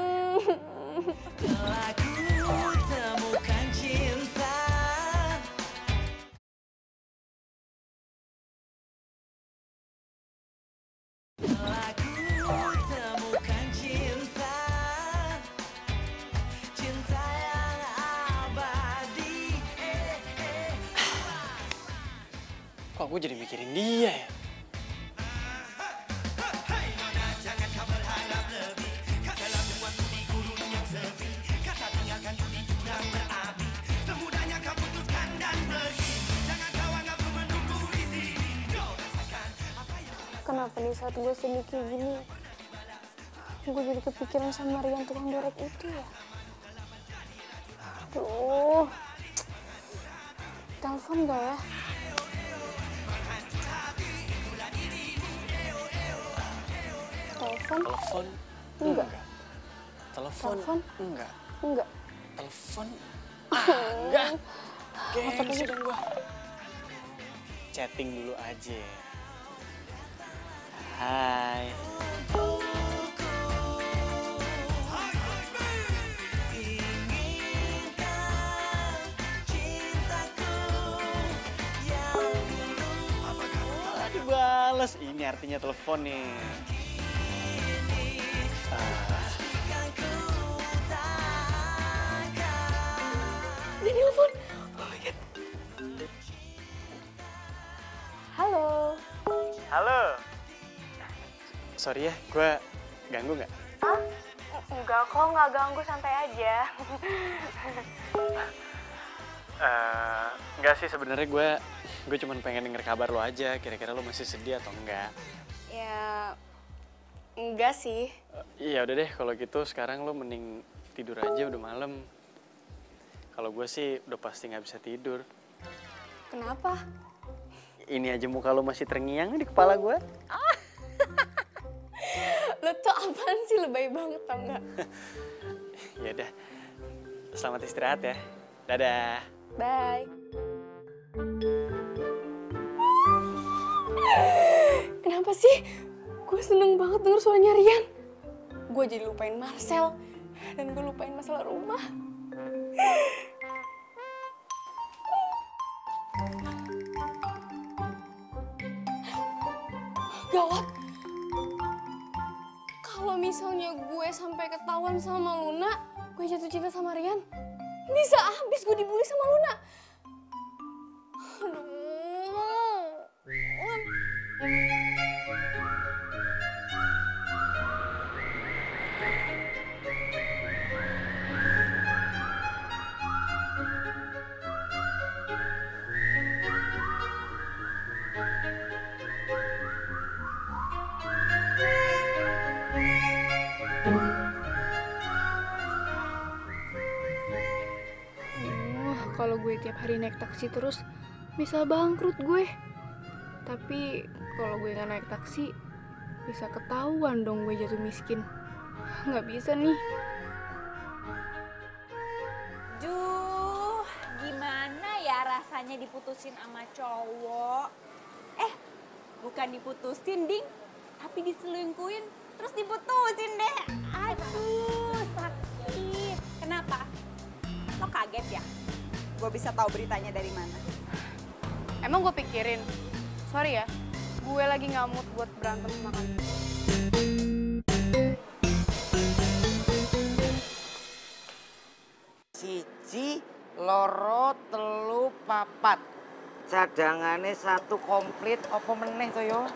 Aku temukan cinta. Aku temukan cinta. Cinta yang abadi. Kok gue jadi mikirin dia ya? Kenapa di saat gue sedih kayak gini, gue jadi kepikiran sama Rian tukang derek itu ya? Aduh, telepon gak ya? Telepon? Telepon? Enggak. Telepon? Telepon? Enggak. Enggak. Telepon? Enggak. Gengsi dong gua. Chatting dulu aja. Hai. Dibales, ini artinya telepon nih. Dia nelfon. Halo. Halo. Sorry ya, gue ganggu nggak? Enggak kok, nggak ganggu, santai aja. Enggak sih, sebenarnya gue cuma pengen denger kabar lo aja. Kira-kira lo masih sedih atau enggak? Ya, enggak sih. Iya udah deh, kalau gitu sekarang lo mending tidur aja, udah malam. Kalau gue sih udah pasti nggak bisa tidur. Kenapa? Ini aja muka lo masih terngiang di kepala gue. Lo tuh apaan sih, lebay banget tau nggak? Ya udah, selamat istirahat ya. Dadah. Bye. Kenapa sih? Gue seneng banget denger suaranya Rian. Gue jadi lupain Marcel. Dan gue lupain masalah rumah. Gawat. Kalau misalnya gue sampai ketahuan sama Luna, gue jatuh cinta sama Rian, bisa habis gue dibully sama Luna. Kalau gue tiap hari naik taksi terus, bisa bangkrut gue. Tapi kalau gue nggak naik taksi, bisa ketahuan dong gue jatuh miskin. Nggak bisa nih. Duh, gimana ya rasanya diputusin sama cowok? Bukan diputusin, Ding, tapi diselingkuhin. terus diputusin deh. Aduh, sakit. Kenapa? Lo kaget ya? Gue bisa tahu beritanya dari mana? Emang gue pikirin. Sorry ya, gue lagi nggak mood buat berantem sama kamu. Siji, loro, telu, papat. Cadangannya satu komplit, apa meneh to yo?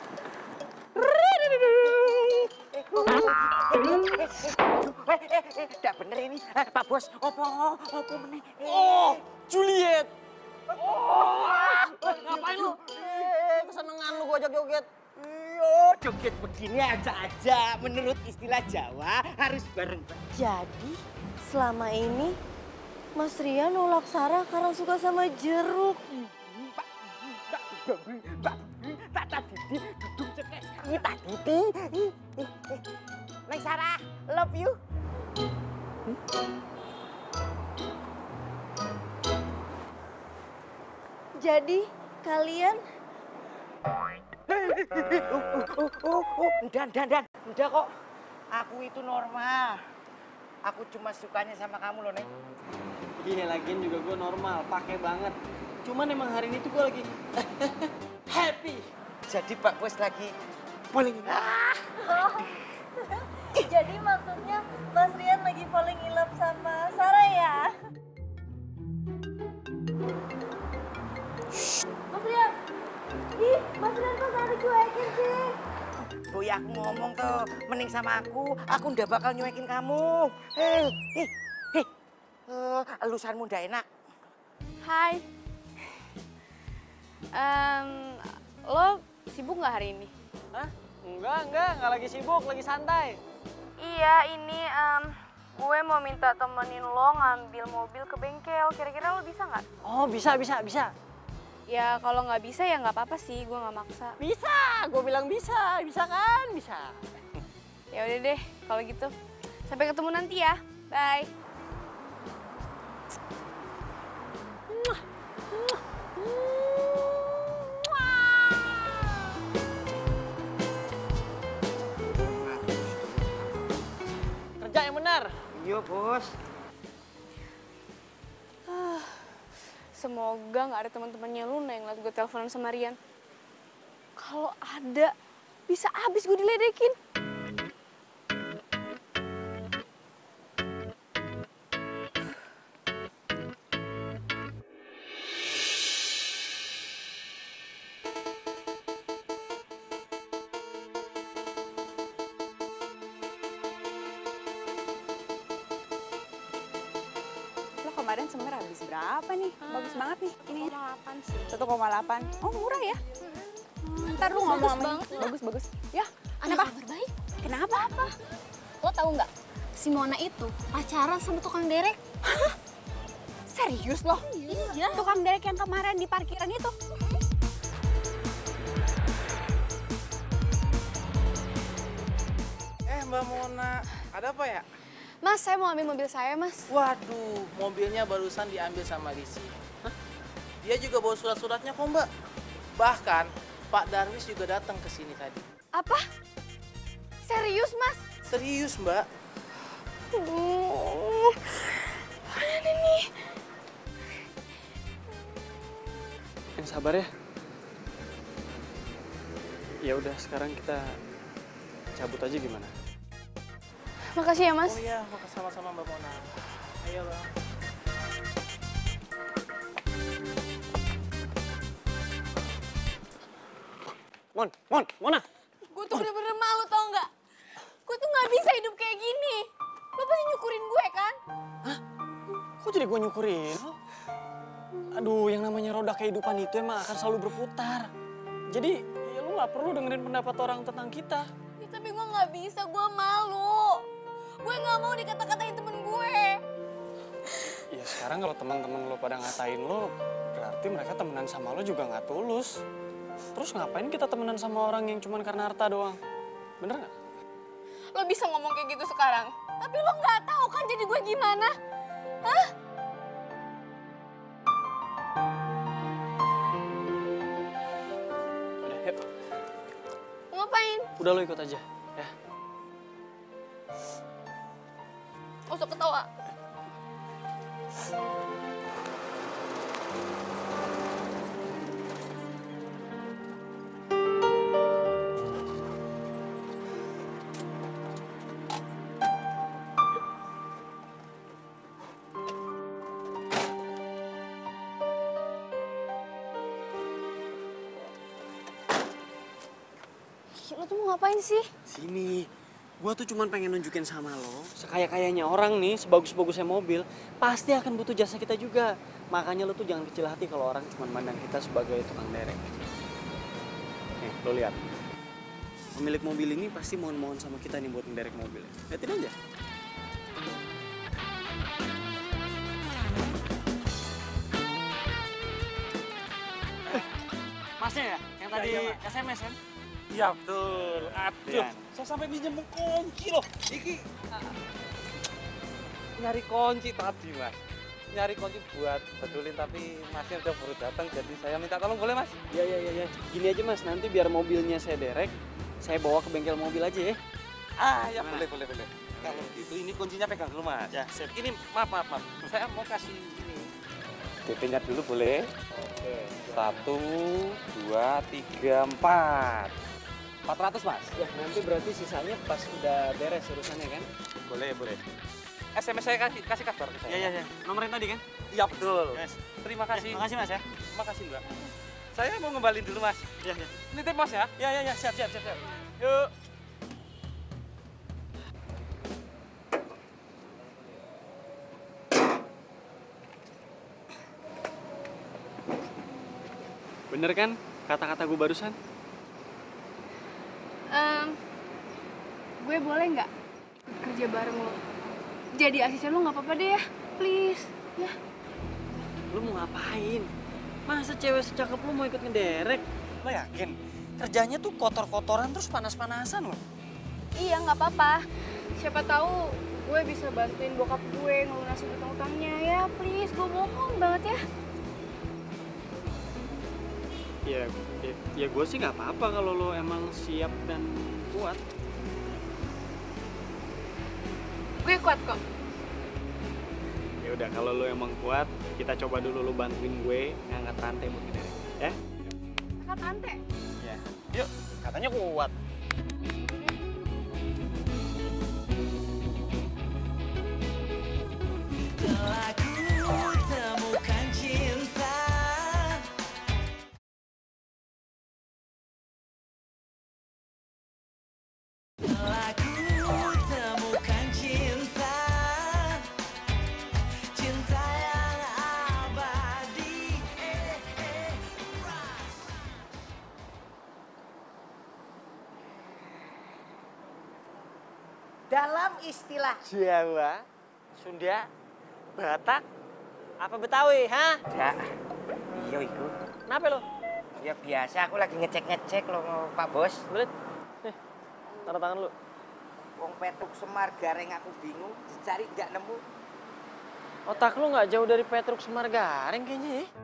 Nggak bener ini, Pak Bos. Apa meneh? Oh, Juliet. Ngapain lu? Kesenengan lu gua joget-joget. Yo, joget begini aja. Menurut istilah Jawa harus bareng. Jadi selama ini Mas Rian nolak Sarah karena suka sama jeruk. Tak Didi duduk cekes. Tak Didi. Neng Sarah, love you. Jadi kalian Enggak kok. Aku itu normal. Aku cuma sukanya sama kamu loh, Neng. Iya, lagian juga gue normal, pakai banget. Cuman emang hari ini tuh gue lagi happy. Jadi Pak Bos lagi paling jadi maksudnya Mas Rian lagi falling in love sama Sarah ya? Mas Rian, ih Mas Rian kok Sarah cuekin sih? Boy, aku ngomong tuh, mending sama aku ndak bakal nyuekin kamu. Elusanmu ndak enak. Hai. Lo sibuk nggak hari ini? Hah? Enggak lagi sibuk, lagi santai. Iya, ini gue mau minta temenin lo ngambil mobil ke bengkel. Kira-kira lo bisa nggak? Oh, bisa. Ya kalau nggak bisa ya nggak apa-apa sih, gue nggak maksa. Bisa, gue bilang bisa kan? Bisa. Ya udah deh, kalau gitu. Sampai ketemu nanti ya. Bye. Kerja yang benar. Iya, Bos. Semoga nggak ada teman-temannya Luna yang ngeliat gue teleponan sama Rian. Kalau ada, bisa abis gue diledekin. Kemarin sebenarnya habis berapa nih? Bagus banget nih. Ini 1,8 sih. 1,8. Oh, murah ya? Ntar lu ngomong sama bagus. Ya, Ada kenapa? kabar baik. Kenapa? Apa? Lo tahu nggak? Si Mona itu pacaran sama tukang derek. Serius loh? Iya. Tukang derek yang kemarin di parkiran itu? Mbak Mona, ada apa ya? Mas, saya mau ambil mobil saya, Mas. Waduh, mobilnya barusan diambil sama Lisi. Hah? Dia juga bawa surat-suratnya kok, Mbak. Bahkan Pak Darwis juga datang ke sini tadi. Apa? Serius, Mas? Serius, Mbak. Mana nih? Yang sabar ya. Ya udah, sekarang kita cabut aja gimana? Makasih ya, Mas. Oh iya, sama-sama Mbak Mona. Ayo, Bang. Mona. Gue tuh bener-bener malu tau nggak? Gue tuh nggak bisa hidup kayak gini. Lo pasti nyukurin gue kan? Hah? Kok jadi gue nyukurin? Aduh, yang namanya roda kehidupan itu emang akan selalu berputar. Jadi, ya lu nggak perlu dengerin pendapat orang tentang kita. Ya, tapi gue nggak bisa, gue malu. Gue nggak mau dikata-katain temen gue. Ya sekarang kalau teman-teman lo pada ngatain lo, berarti mereka temenan sama lo juga nggak tulus. Terus ngapain kita temenan sama orang yang cuma karena harta doang? Bener nggak? Lo bisa ngomong kayak gitu sekarang, tapi lo nggak tahu kan jadi gue gimana? Hah? Udah, yuk. Ngapain? Udah lo ikut aja, ya. Gak usah ketawa. Lo tuh mau ngapain sih? Sini, gua tuh cuman pengen nunjukin sama lo, sekaya-kayanya orang nih, sebagus-bagusnya mobil, pasti akan butuh jasa kita juga. Makanya lo tuh jangan kecil hati kalau orang cuman mandang kita sebagai tukang derek. Nih, lo lihat. Pemilik mobil ini pasti mohon-mohon sama kita nih buat ngederek mobil. Liatin aja. Masnya ya? Yang tadi SMS kan? Iya betul. Aduh, saya sampai pinjam kunci loh. Iki nyari kunci tadi mas. Nyari kunci buat betulin tapi masnya udah baru datang jadi saya minta tolong boleh mas? Iya. Gini aja mas, nanti biar mobilnya saya derek, saya bawa ke bengkel mobil aja ya. Ah ya boleh. Kalau itu ini kuncinya pegang dulu mas. Ya sip. Ini maaf. Saya mau kasih ini. DP-nya dulu boleh? Oke. 1, 2, 3, 4. 400 mas? Ya nanti berarti sisanya pas udah beres urusannya kan? Boleh. SMS saya kasih kabar ke saya. Iya. Nomornya tadi kan? Iya betul. Yes. Terima kasih. Makasih mas ya. Makasih mbak. Saya mau ngembalin dulu mas. Iya. Nitip mas ya? Iya, siap. Yuk. Bener kan kata-kata gue barusan? Gue boleh nggak kerja bareng lo? Jadi asisten lo nggak apa-apa deh ya, please. Ya. Lu mau ngapain? Masa cewek secakep lu mau ikut ngederek? Lo yakin? Kerjanya tuh kotor-kotoran terus panas-panasan loh. Iya nggak apa-apa. Siapa tahu gue bisa bantuin bokap gue ngelunasin utang-utangnya ya, please. Gue mohon banget ya. Ya gue sih nggak apa-apa kalau lo emang siap dan kuat. Gue kuat kok. Ya udah kalau lo emang kuat, kita coba dulu lo bantuin gue ngangkat rantai buat ngederek, ya? Angkat rantai. Ya. Yuk, katanya kuat. Temukan cinta. Aku temukan cinta. Cinta yang abadi. Dalam istilah Jawa, Sunda, Batak, apa Betawi, ha? ya, iya iku. Kenapa lo? Ya biasa aku lagi ngecek loh Pak Bos. Belit. Nih, tanda tangan lu. Wong Petruk Semar Gareng aku bingung, dicari nggak nemu. Otak lu nggak jauh dari Petruk Semar Gareng kayaknya ya.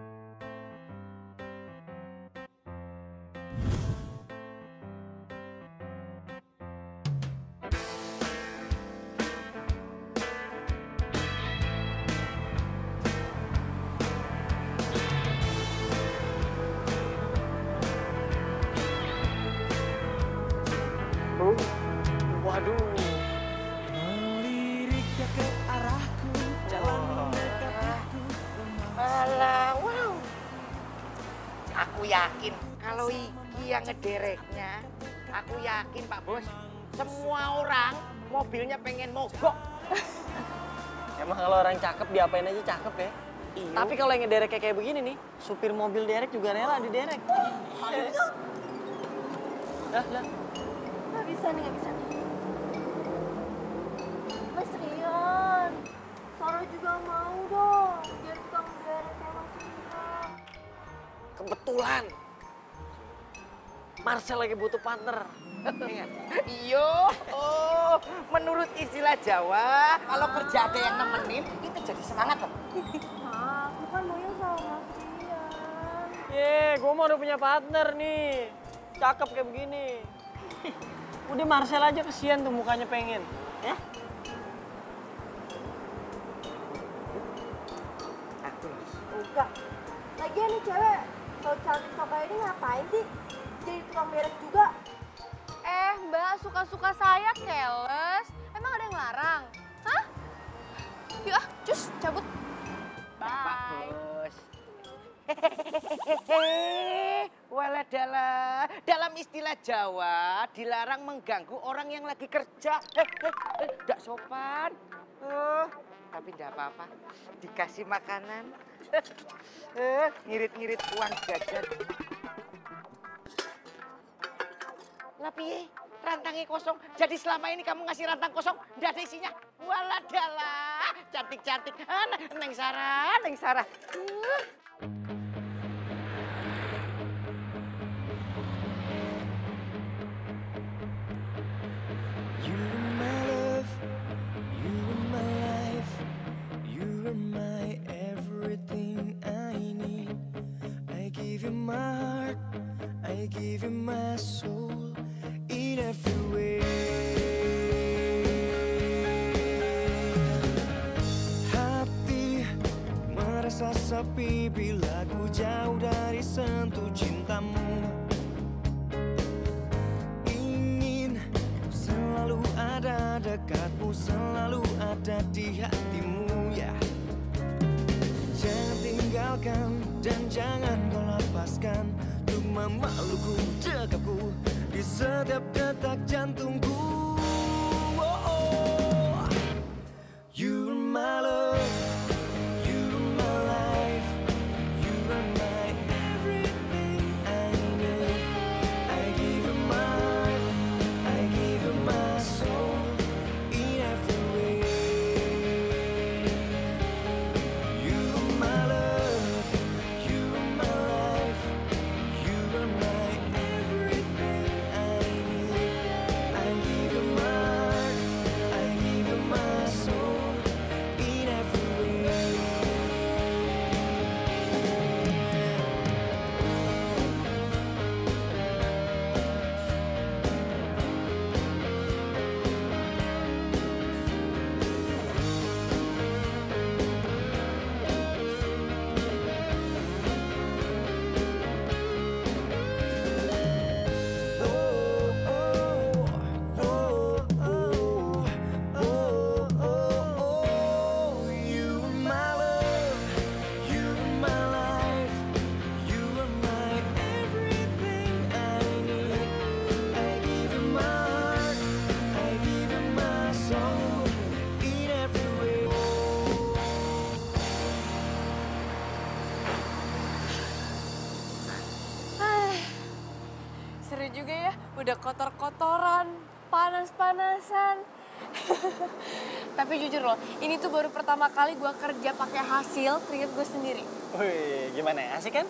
Waduh. Meliriknya ke arahku, jalan mendekatiku. Alah, wow. Aku yakin kalau iki yang ngedereknya, aku yakin Pak Bos, semua orang mobilnya pengen mogok. Emang kalau orang cakep diapain aja cakep ya. Iya. Tapi kalau yang ngederek kayak begini nih, supir mobil derek juga rela diderek. Yes. Lah. Nggak bisa nih. Mas Rian, Sarah juga mau dong jadi tukang derek kayak Mas Rian. Kebetulan Marcel lagi butuh partner. Iyo, menurut istilah Jawa, kalau kerja ada yang nemenin, itu jadi semangat loh. Nah, aku kan maunya sama Mas Rian. Gue mau udah punya partner nih. Cakep kayak begini. Udah Marcel aja kesian tuh mukanya pengen. Ya? Aku Enggak. Lagian nih cewek, kalau cantik sok kayak ini ngapain sih? Jadi tukang beres juga. Mbak, suka-suka saya keles. Emang ada yang larang? Hah? Yuk ah, cus, cabut. Bye. Bos. Hehehe. Waladala. Dalam istilah Jawa, dilarang mengganggu orang yang lagi kerja. Nggak sopan. Tapi nggak apa-apa. Dikasih makanan. Ngirit-ngirit uang jajan. Lah piye? Rantangnya kosong. Jadi selama ini kamu ngasih rantang kosong, nggak ada isinya. Waladala. Cantik-cantik. Neng Sarah, Neng Sarah. You are my love, you are my life, you are my everything I need. I give you my heart, I give you my soul in every way. Hati merasa sepi bila ku jauh dari sentuh cintamu. Selalu ada dekatmu, selalu ada di hatimu ya. Jangan tinggalkan dan jangan kau lepaskan untuk memelukku, dekapku di setiap detak jantungku. Oh. You are my love, you are my life, you are my everything I need. I give you my heart, I give you my soul in every way. You are my love, you are my life, you are my everything I need. I give you my heart, I give you my soul in every way. You are my love, you are my life, you are my everything I need. I give you my heart, I give you my soul in every way. Seru juga ya, udah kotor-kotoran, panas-panasan. Tapi jujur loh, ini tuh baru pertama kali gue kerja pakai hasil keringet gue sendiri. Wih, gimana ya? Asik kan?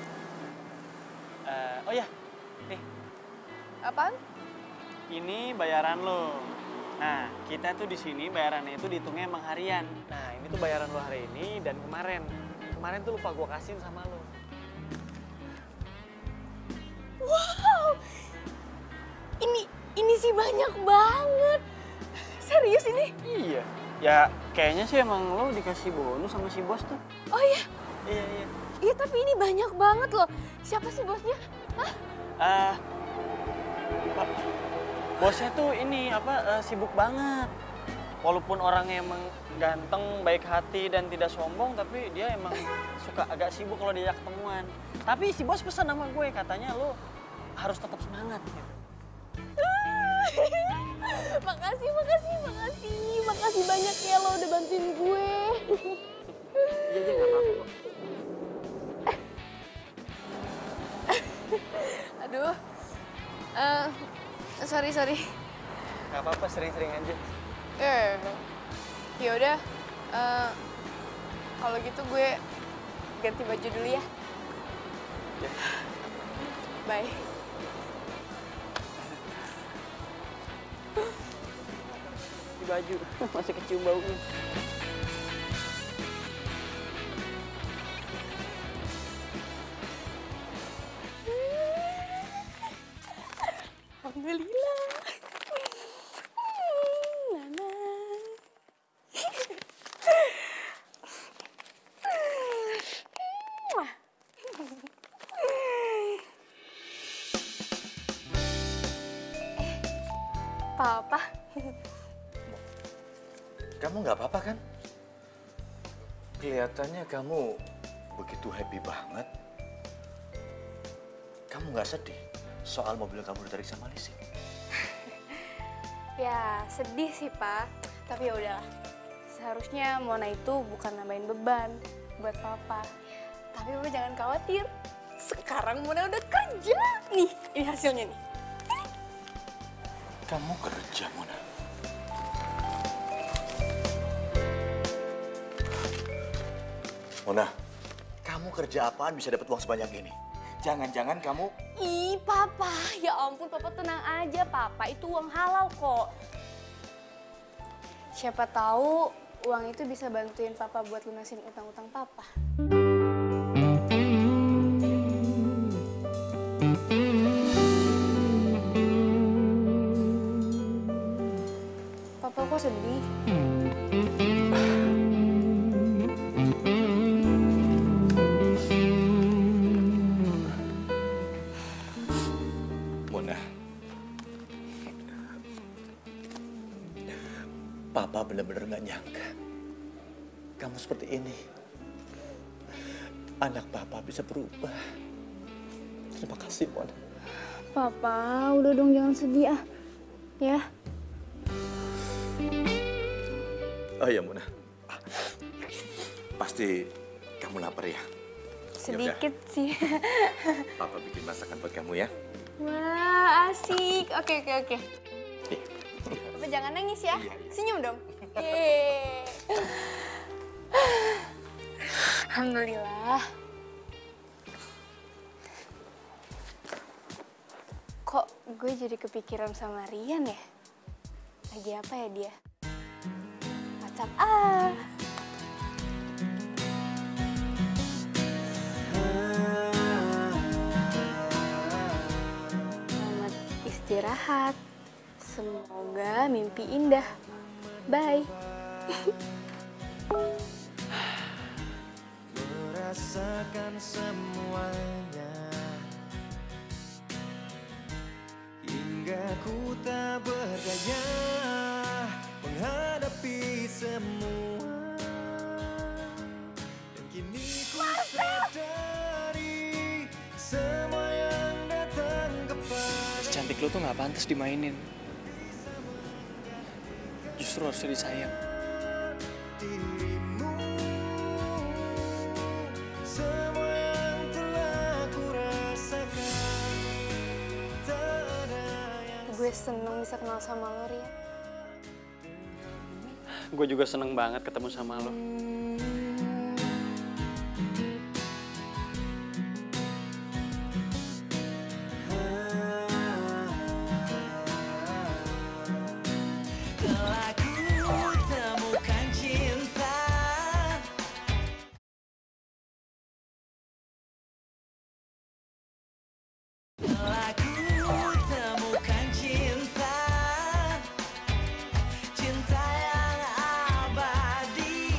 Oh ya, nih, Apaan? ini bayaran lo. Nah, kita tuh di sini bayarannya itu dihitungnya emang harian. Nah, ini tuh bayaran lo hari ini dan kemarin. Kemarin tuh lupa gue kasihin sama lo. Wow, ini sih banyak banget. Serius ini? Iya. Ya, kayaknya sih emang lo dikasih bonus sama si bos tuh. Oh iya? Iya, iya. Iya tapi ini banyak banget loh. Siapa sih bosnya? Hah? Bosnya tuh ini sibuk banget. Walaupun orangnya emang ganteng, baik hati dan tidak sombong, tapi dia emang suka agak sibuk kalau diajak ketemuan. Tapi si bos pesan sama gue, katanya lo harus tetap semangat gitu. Makasih banyak ya lo udah bantuin gue. Iya, iya, nggak apa-apa kok. Aduh, sorry. Nggak apa-apa, sering-sering aja. Ya udah, kalau gitu gue ganti baju dulu ya. Ya. Bye. Di baju, masih kecium baunya. Alhamdulillah. Nana. Papa. Kamu nggak apa-apa kan? Kelihatannya kamu begitu happy banget. Kamu nggak sedih soal mobil kamu ditarik sama Lisi? Ya sedih sih Pak, tapi ya udahlah. Seharusnya Mona itu bukan nambahin beban buat Papa. Tapi Papa jangan khawatir. Sekarang Mona udah kerja. Nih, ini hasilnya nih. Kamu kerja, Mona? Mona, kamu kerja apaan bisa dapat uang sebanyak ini? Jangan-jangan kamu... Ih, Papa. Ya ampun, Papa tenang aja. Papa itu uang halal kok. Siapa tahu uang itu bisa bantuin Papa buat lunasin utang-utang Papa. Papa kok sedih? Mona, Papa benar-benar gak nyangka kamu seperti ini. Anak Papa bisa berubah. Terima kasih, Mona. Papa, udah dong jangan sedih ah. Ya. Oh iya, Mona. Pasti kamu lapar ya? Sedikit sih. Papa bikin masakan buat kamu ya. Wah, asik. Oke. Papa jangan nangis ya. Senyum dong. Yeay. Alhamdulillah. Kok gue jadi kepikiran sama Rian ya? Lagi apa ya dia? WhatsApp Selamat istirahat. Semoga mimpi indah. Bye. Merasakan semuanya hingga ku tak berdaya menghadapi semua, dan kini ku sadari semua yang datang kepada Secantik lo tuh nggak pantas dimainin. Justru harusnya disayang. dirimu. Semua yang telah ku rasakan, tak ada yang Gue seneng bisa kenal sama lo, Rian. Gue juga seneng banget ketemu sama lo. telah ku temukan cinta. Telah ku temukan cinta, cinta yang abadi.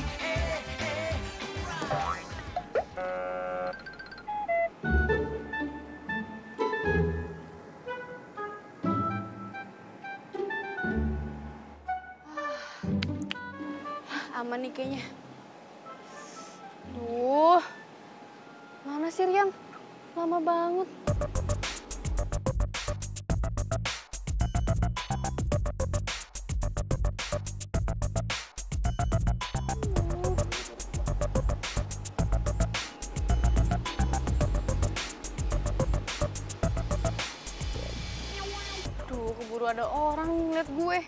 Aman nih kayaknya. Duh, mana sih Rian? Lama banget. Duh, keburu ada orang ngeliat gue.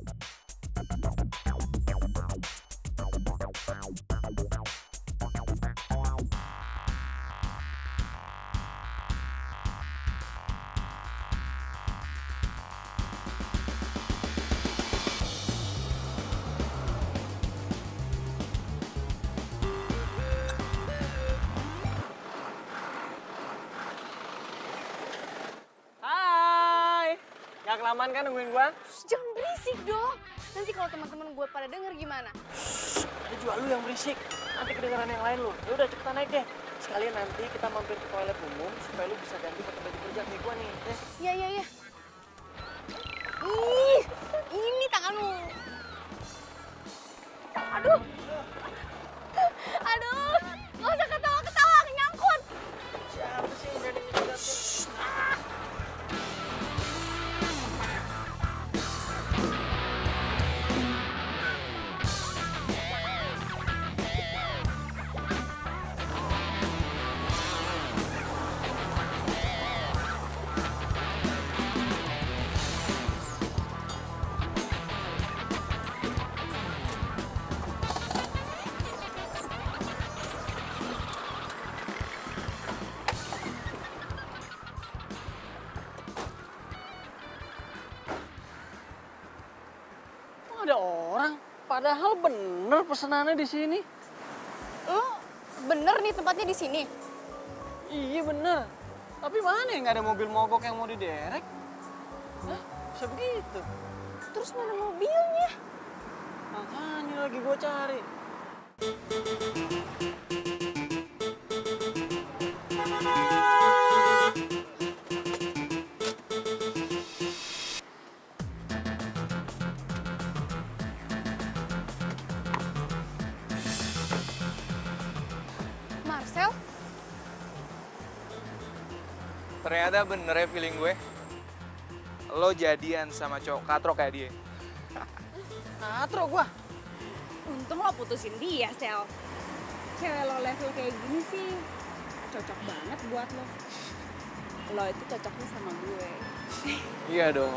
Hai, nggak kelamaan kan nungguin gua? Jangan berisik dong. Nanti kalau teman-teman gue pada denger gimana? Ada juga lu yang berisik. Nanti kedengaran yang lain lu. Ya udah cepetan naik deh. Sekalian nanti kita mampir ke toilet umum supaya lu bisa ganti pakai baju kerja kayak gua nih. Iya. Ih, ada orang. Padahal bener pesenannya di sini. Lo bener nih tempatnya di sini? Iya bener. Tapi mana yang nggak ada mobil mogok yang mau diderek? Hah? Bisa begitu? Terus mana mobilnya? Makanya lagi gue cari. Marcel? Ternyata bener ya feeling gue. Lo jadian sama cowok katro kayak dia. Katro gua. Untung lo putusin dia, Sel. Cewek lo level kayak gini sih cocok banget buat lo. Lo itu cocoknya sama gue. Iya dong.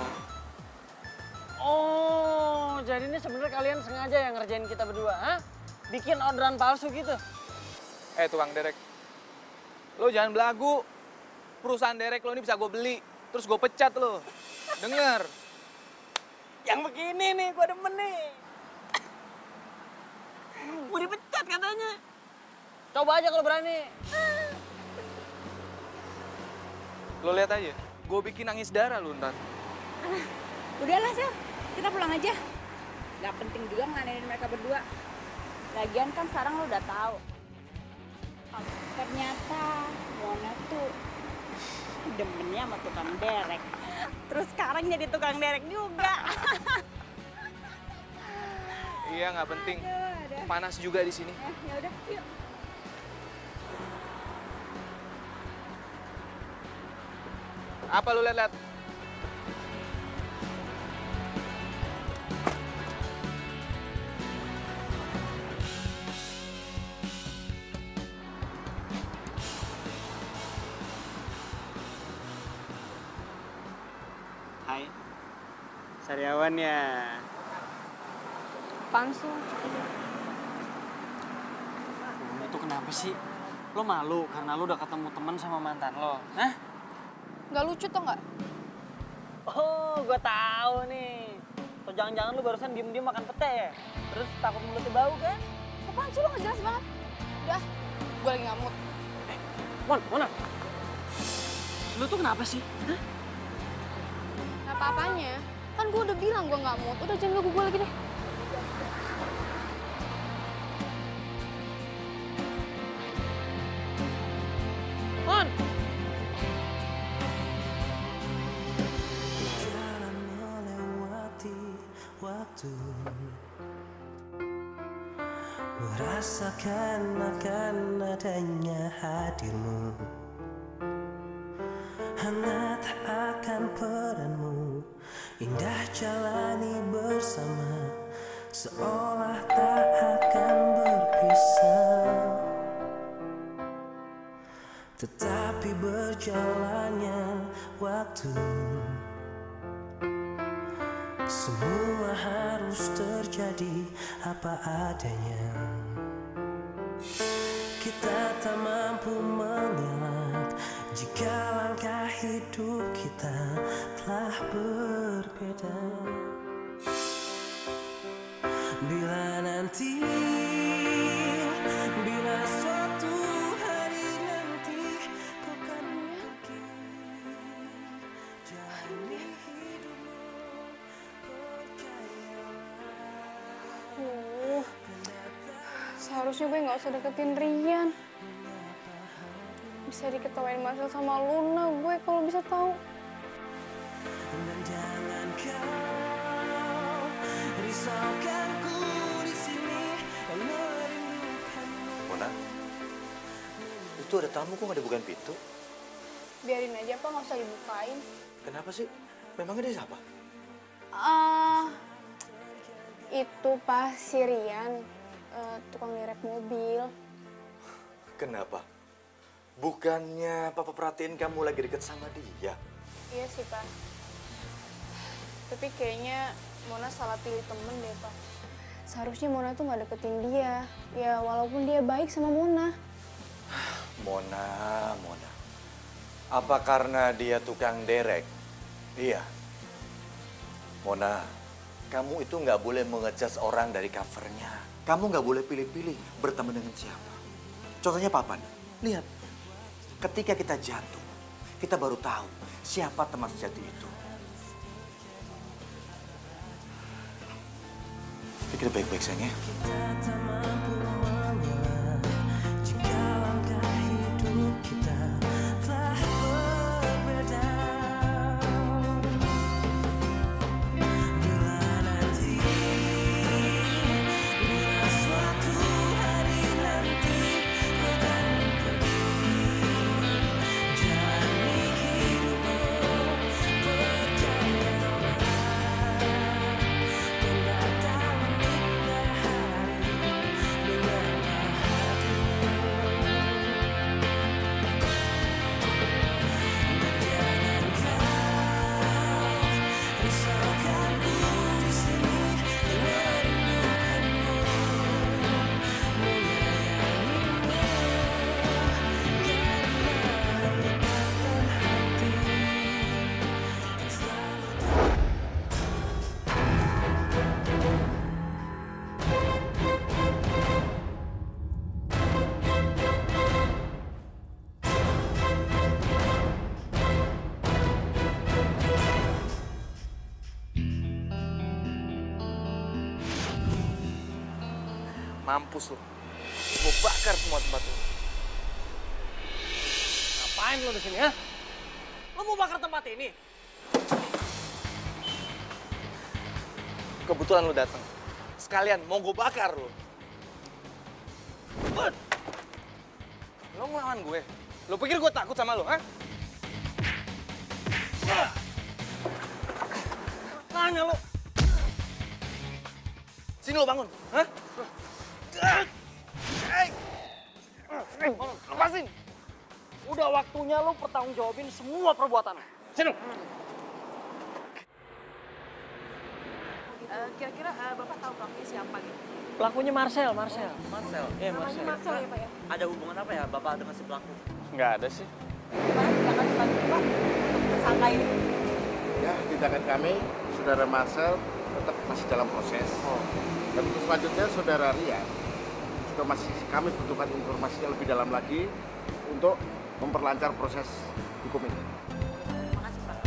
Oh, jadi ini sebenarnya kalian sengaja yang ngerjain kita berdua, hah? Bikin orderan palsu gitu? Tukang derek. Lo jangan belagu. Perusahaan derek lo ini bisa gue beli. Terus gue pecat lo. Dengar. Yang begini nih, gue demen nih. Mau dipecat katanya. Coba aja kalau berani. Lo lihat aja. Gue bikin nangis darah lo ntar. Udahlah, Sel. Kita pulang aja. Gak penting juga nganenin mereka berdua. Lagian kan sekarang lo udah tahu. Ternyata Mona tuh demennya sama tukang derek. Terus sekarang jadi tukang derek juga. Iya, nggak penting. Panas juga di sini. Ya udah, yuk. Apa lu lihat-lihat? Hai, Sariawan ya. Pansu. Itu kenapa sih? Lo malu karena lo udah ketemu teman sama mantan lo, hah? Gak lucu tau nggak? Oh, gue tahu nih. Atau jangan-jangan lo barusan diem-diem makan pete ya? Terus takut mulutnya bau kan? Apaan sih lo nggak jelas banget? Udah, gue lagi nggak mood. Mona. Lo tuh kenapa sih? Hah? Gak apa-apanya. Kan gue udah bilang gue nggak mood. Udah jangan ganggu gue lagi deh. Mon! Jalan melewati waktu, merasakan akan adanya hadirmu, hangat akan peranmu, indah jalani bersama, seolah tak akan berpisah. Tetapi berjalannya waktu, semua harus terjadi apa adanya. Kita tak mampu mengelak jika langkah hidup kita telah berbeda. Bila nanti, bila suatu hari nanti kau kan pergi, jalani hidupmu, percayalah. Seharusnya gue nggak usah deketin Rian. Bisa diketawain Marcel sama Luna gue kalau bisa tahu. Dan jangan kau risaukan ku di sini merindukanmu. Mona, itu ada tamu kok nggak dibukain pintu? Biarin aja Pak, nggak usah dibukain. Kenapa sih? Memangnya dia siapa? Itu Pak si Rian, tukang direct mobil. Kenapa? Bukannya papa perhatiin kamu lagi deket sama dia? Iya sih Pak. Tapi kayaknya Mona salah pilih temen deh Pak. Seharusnya Mona tuh nggak deketin dia. Ya walaupun dia baik sama Mona. Mona. Apa karena dia tukang derek? Iya. Mona, kamu itu nggak boleh mengejudge orang dari covernya. Kamu nggak boleh pilih-pilih berteman dengan siapa. Contohnya Papa nih, lihat. Ketika kita jatuh, kita baru tahu siapa teman sejati itu. Pikir baik-baik sayang ya. Mampus lo. Gue bakar semua tempat lo. Ngapain lo di sini ya? Lo mau bakar tempat ini? Kebetulan lo datang. Sekalian mau gue bakar lo. Lo ngelawan gue. Lo pikir gue takut sama lo, ha? Tanya lo. Sini lo bangun, ha? Lepasin! Udah waktunya lo pertanggungjawabin semua perbuatan lo. Sini. Kira-kira Bapak tahu pelakunya siapa gitu? Pelakunya Marcel. Marcel? Iya, Marcel. Marcel ya, Pak ya? Ada hubungan apa ya Bapak dengan si pelaku? Nggak ada sih. Jangan selanjutnya, Pak. Untuk tersangka ini. Ya, tindakan kami, Saudara Marcel tetap masih dalam proses. Dan untuk selanjutnya, Saudara Rian, juga masih kami butuhkan informasinya lebih dalam lagi untuk memperlancar proses hukum ini. Makasih, Pak.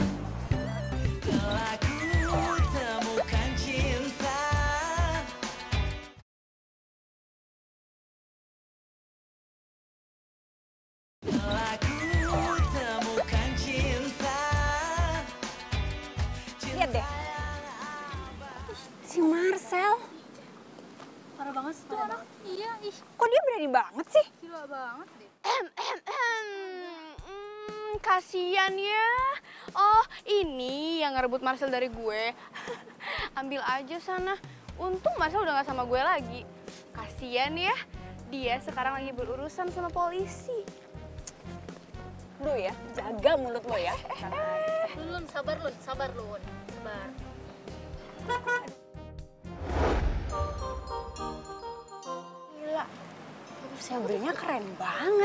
Lihat deh. Si Marcel. Parah banget sih tuh anak. Iya, ih. Kok dia berani banget sih? Gila banget deh. Kasian ya. Oh, ini yang ngerebut Marcel dari gue. Ambil aja sana. Untung Marcel udah gak sama gue lagi. Kasian ya. Dia sekarang lagi berurusan sama polisi. Lu ya, jaga mulut lo ya. Lun, sabar Lun, sabar Lun. Sabar. Gila, Sabrina keren banget.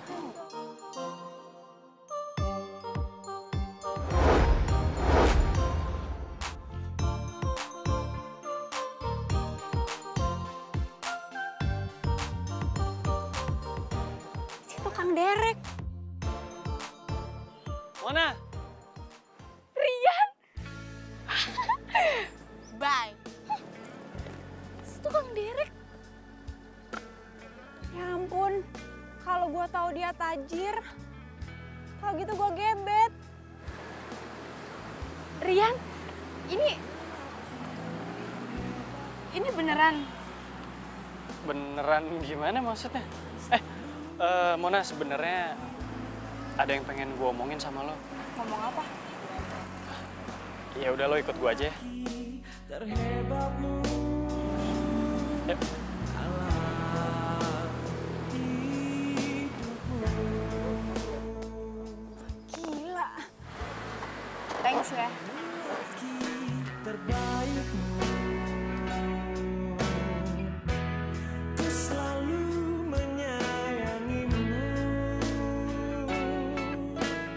Si tukang derek. Mona! Rian! Bye. Si tukang derek. Ya ampun, kalau gua tahu dia tajir, kalau gitu gua gebet. Rian, ini beneran. Beneran gimana maksudnya? Mona, sebenarnya ada yang pengen gue omongin sama lo. Ngomong apa? Ya udah, lo ikut gue aja ya. Yuk. Gila. Thanks ya. Ku selalu menyayangimu.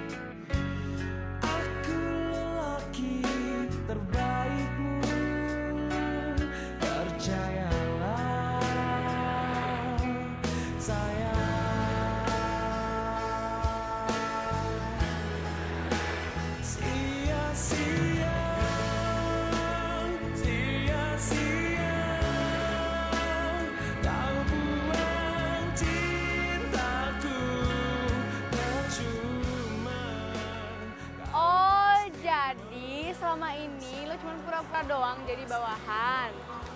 Aku lelaki terbaikmu. selama ini lo cuma pura-pura doang jadi bawahan.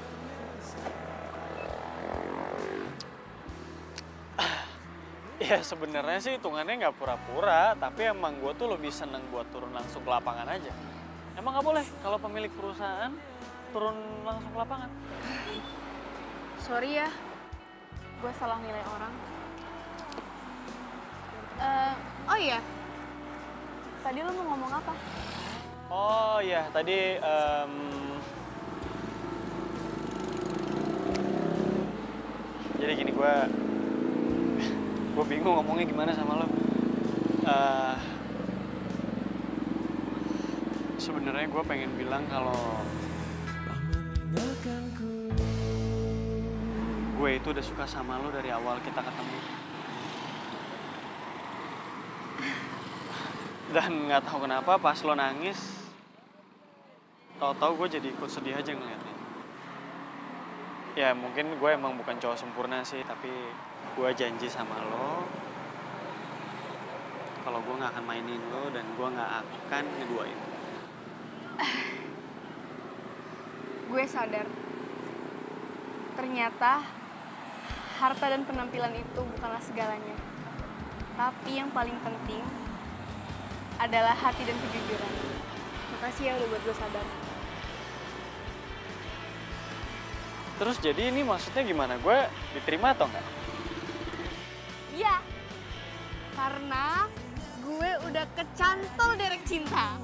Ya sebenarnya sih hitungannya nggak pura-pura, tapi emang gue tuh lebih seneng buat turun langsung ke lapangan aja. Emang nggak boleh kalau pemilik perusahaan turun langsung ke lapangan? Sorry ya, gue salah nilai orang. Oh iya, tadi lo mau ngomong apa? Oh iya, tadi jadi gini, gue bingung ngomongnya gimana sama lo. Sebenarnya gue pengen bilang kalau gue itu udah suka sama lo dari awal kita ketemu. Dan nggak tahu kenapa pas lo nangis, tahu-tahu gue jadi ikut sedih aja ngeliatnya. Ya mungkin gue emang bukan cowok sempurna sih, tapi gue janji sama lo kalau gue nggak akan mainin lo dan gue nggak akan ngeduain. Gue sadar, ternyata harta dan penampilan itu bukanlah segalanya. Tapi yang paling penting adalah hati dan kejujuran. Makasih ya udah buat gue sadar. Terus jadi ini maksudnya gimana? Gue diterima atau enggak? Iya, karena gue udah kecantol derek cinta.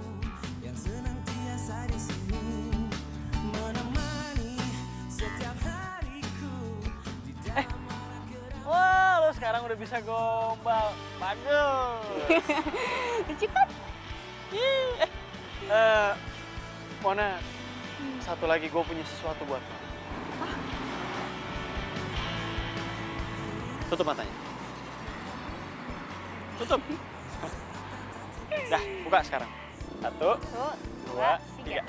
Wah, lo sekarang udah bisa gombal. Bagus. Lucu kan? Mona, satu lagi gue punya sesuatu buat lo. Tutup matanya. Tutup. Dah, buka sekarang. 1, 2, 3.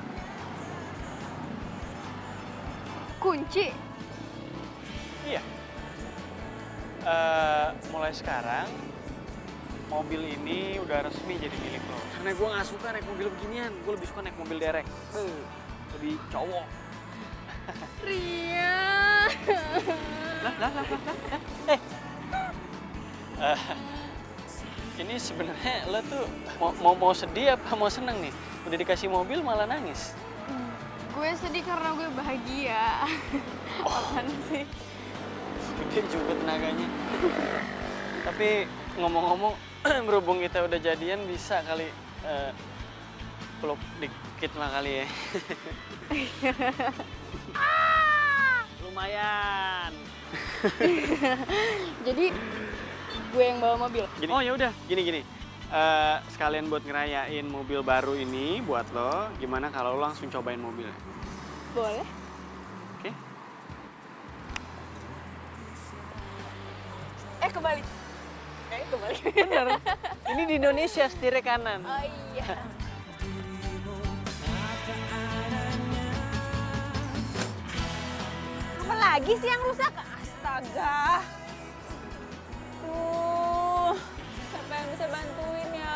Kunci? Iya. Mulai sekarang, mobil ini udah resmi jadi milik lo. Karena gue nggak suka naik mobil beginian. Gue lebih suka naik mobil derek. Lebih cowok. Ria. Ini sebenarnya lo tuh mau sedih apa mau seneng nih? Udah dikasih mobil malah nangis. Gue sedih karena gue bahagia. Apaan sih? Gede juga tenaganya. Tapi ngomong-ngomong, berhubung kita udah jadian bisa kali peluk dikit lah kali ya. Lumayan. Jadi gue yang bawa mobil. Gini, oh ya udah, gini. Sekalian buat ngerayain mobil baru ini buat lo, gimana kalau lo langsung cobain mobilnya? Boleh. Oke. Kebalik. Kebalik. Bener. Ini di Indonesia setirnya kanan. Oh iya. Apa lagi sih yang rusak? Astaga. Tuh, siapa yang bisa bantuin ya?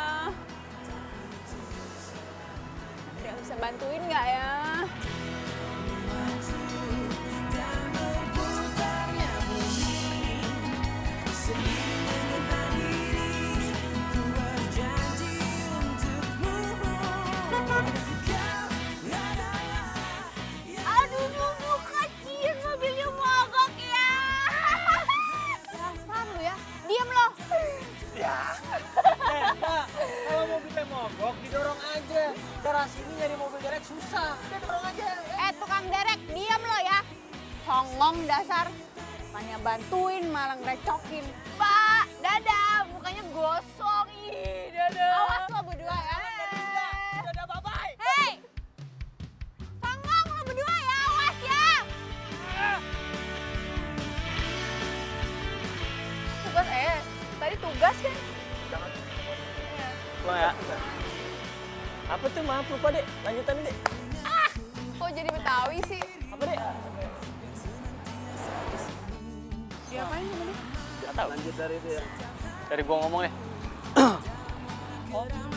Ada yang bisa bantuin nggak ya? Aduh, Nunu, kasihan mobilnya mogok ya. Dasar lu ya. Diam lo. Ya. Pak, kalau mobilnya mogok didorong aja. Garasi ini nyari mobil derek susah. Udah dorong aja. Tukang derek, diam lo ya. Songong dasar. Tanya bantuin malah ngerecokin. Pak, dadah, mukanya gosong. Ih, dadah. Awas lo berdua ya. Dadah, bye-bye. Hei, songong lo berdua ya, awas ya. Tugas tadi tugas kan? Pulang ya. Apa tuh, maaf lupa dek, lanjutan dek. Kok jadi Betawi sih? Apa dek? Diapain sama dia? Gak tau. Lanjut dari itu ya. Dari gua ngomong deh.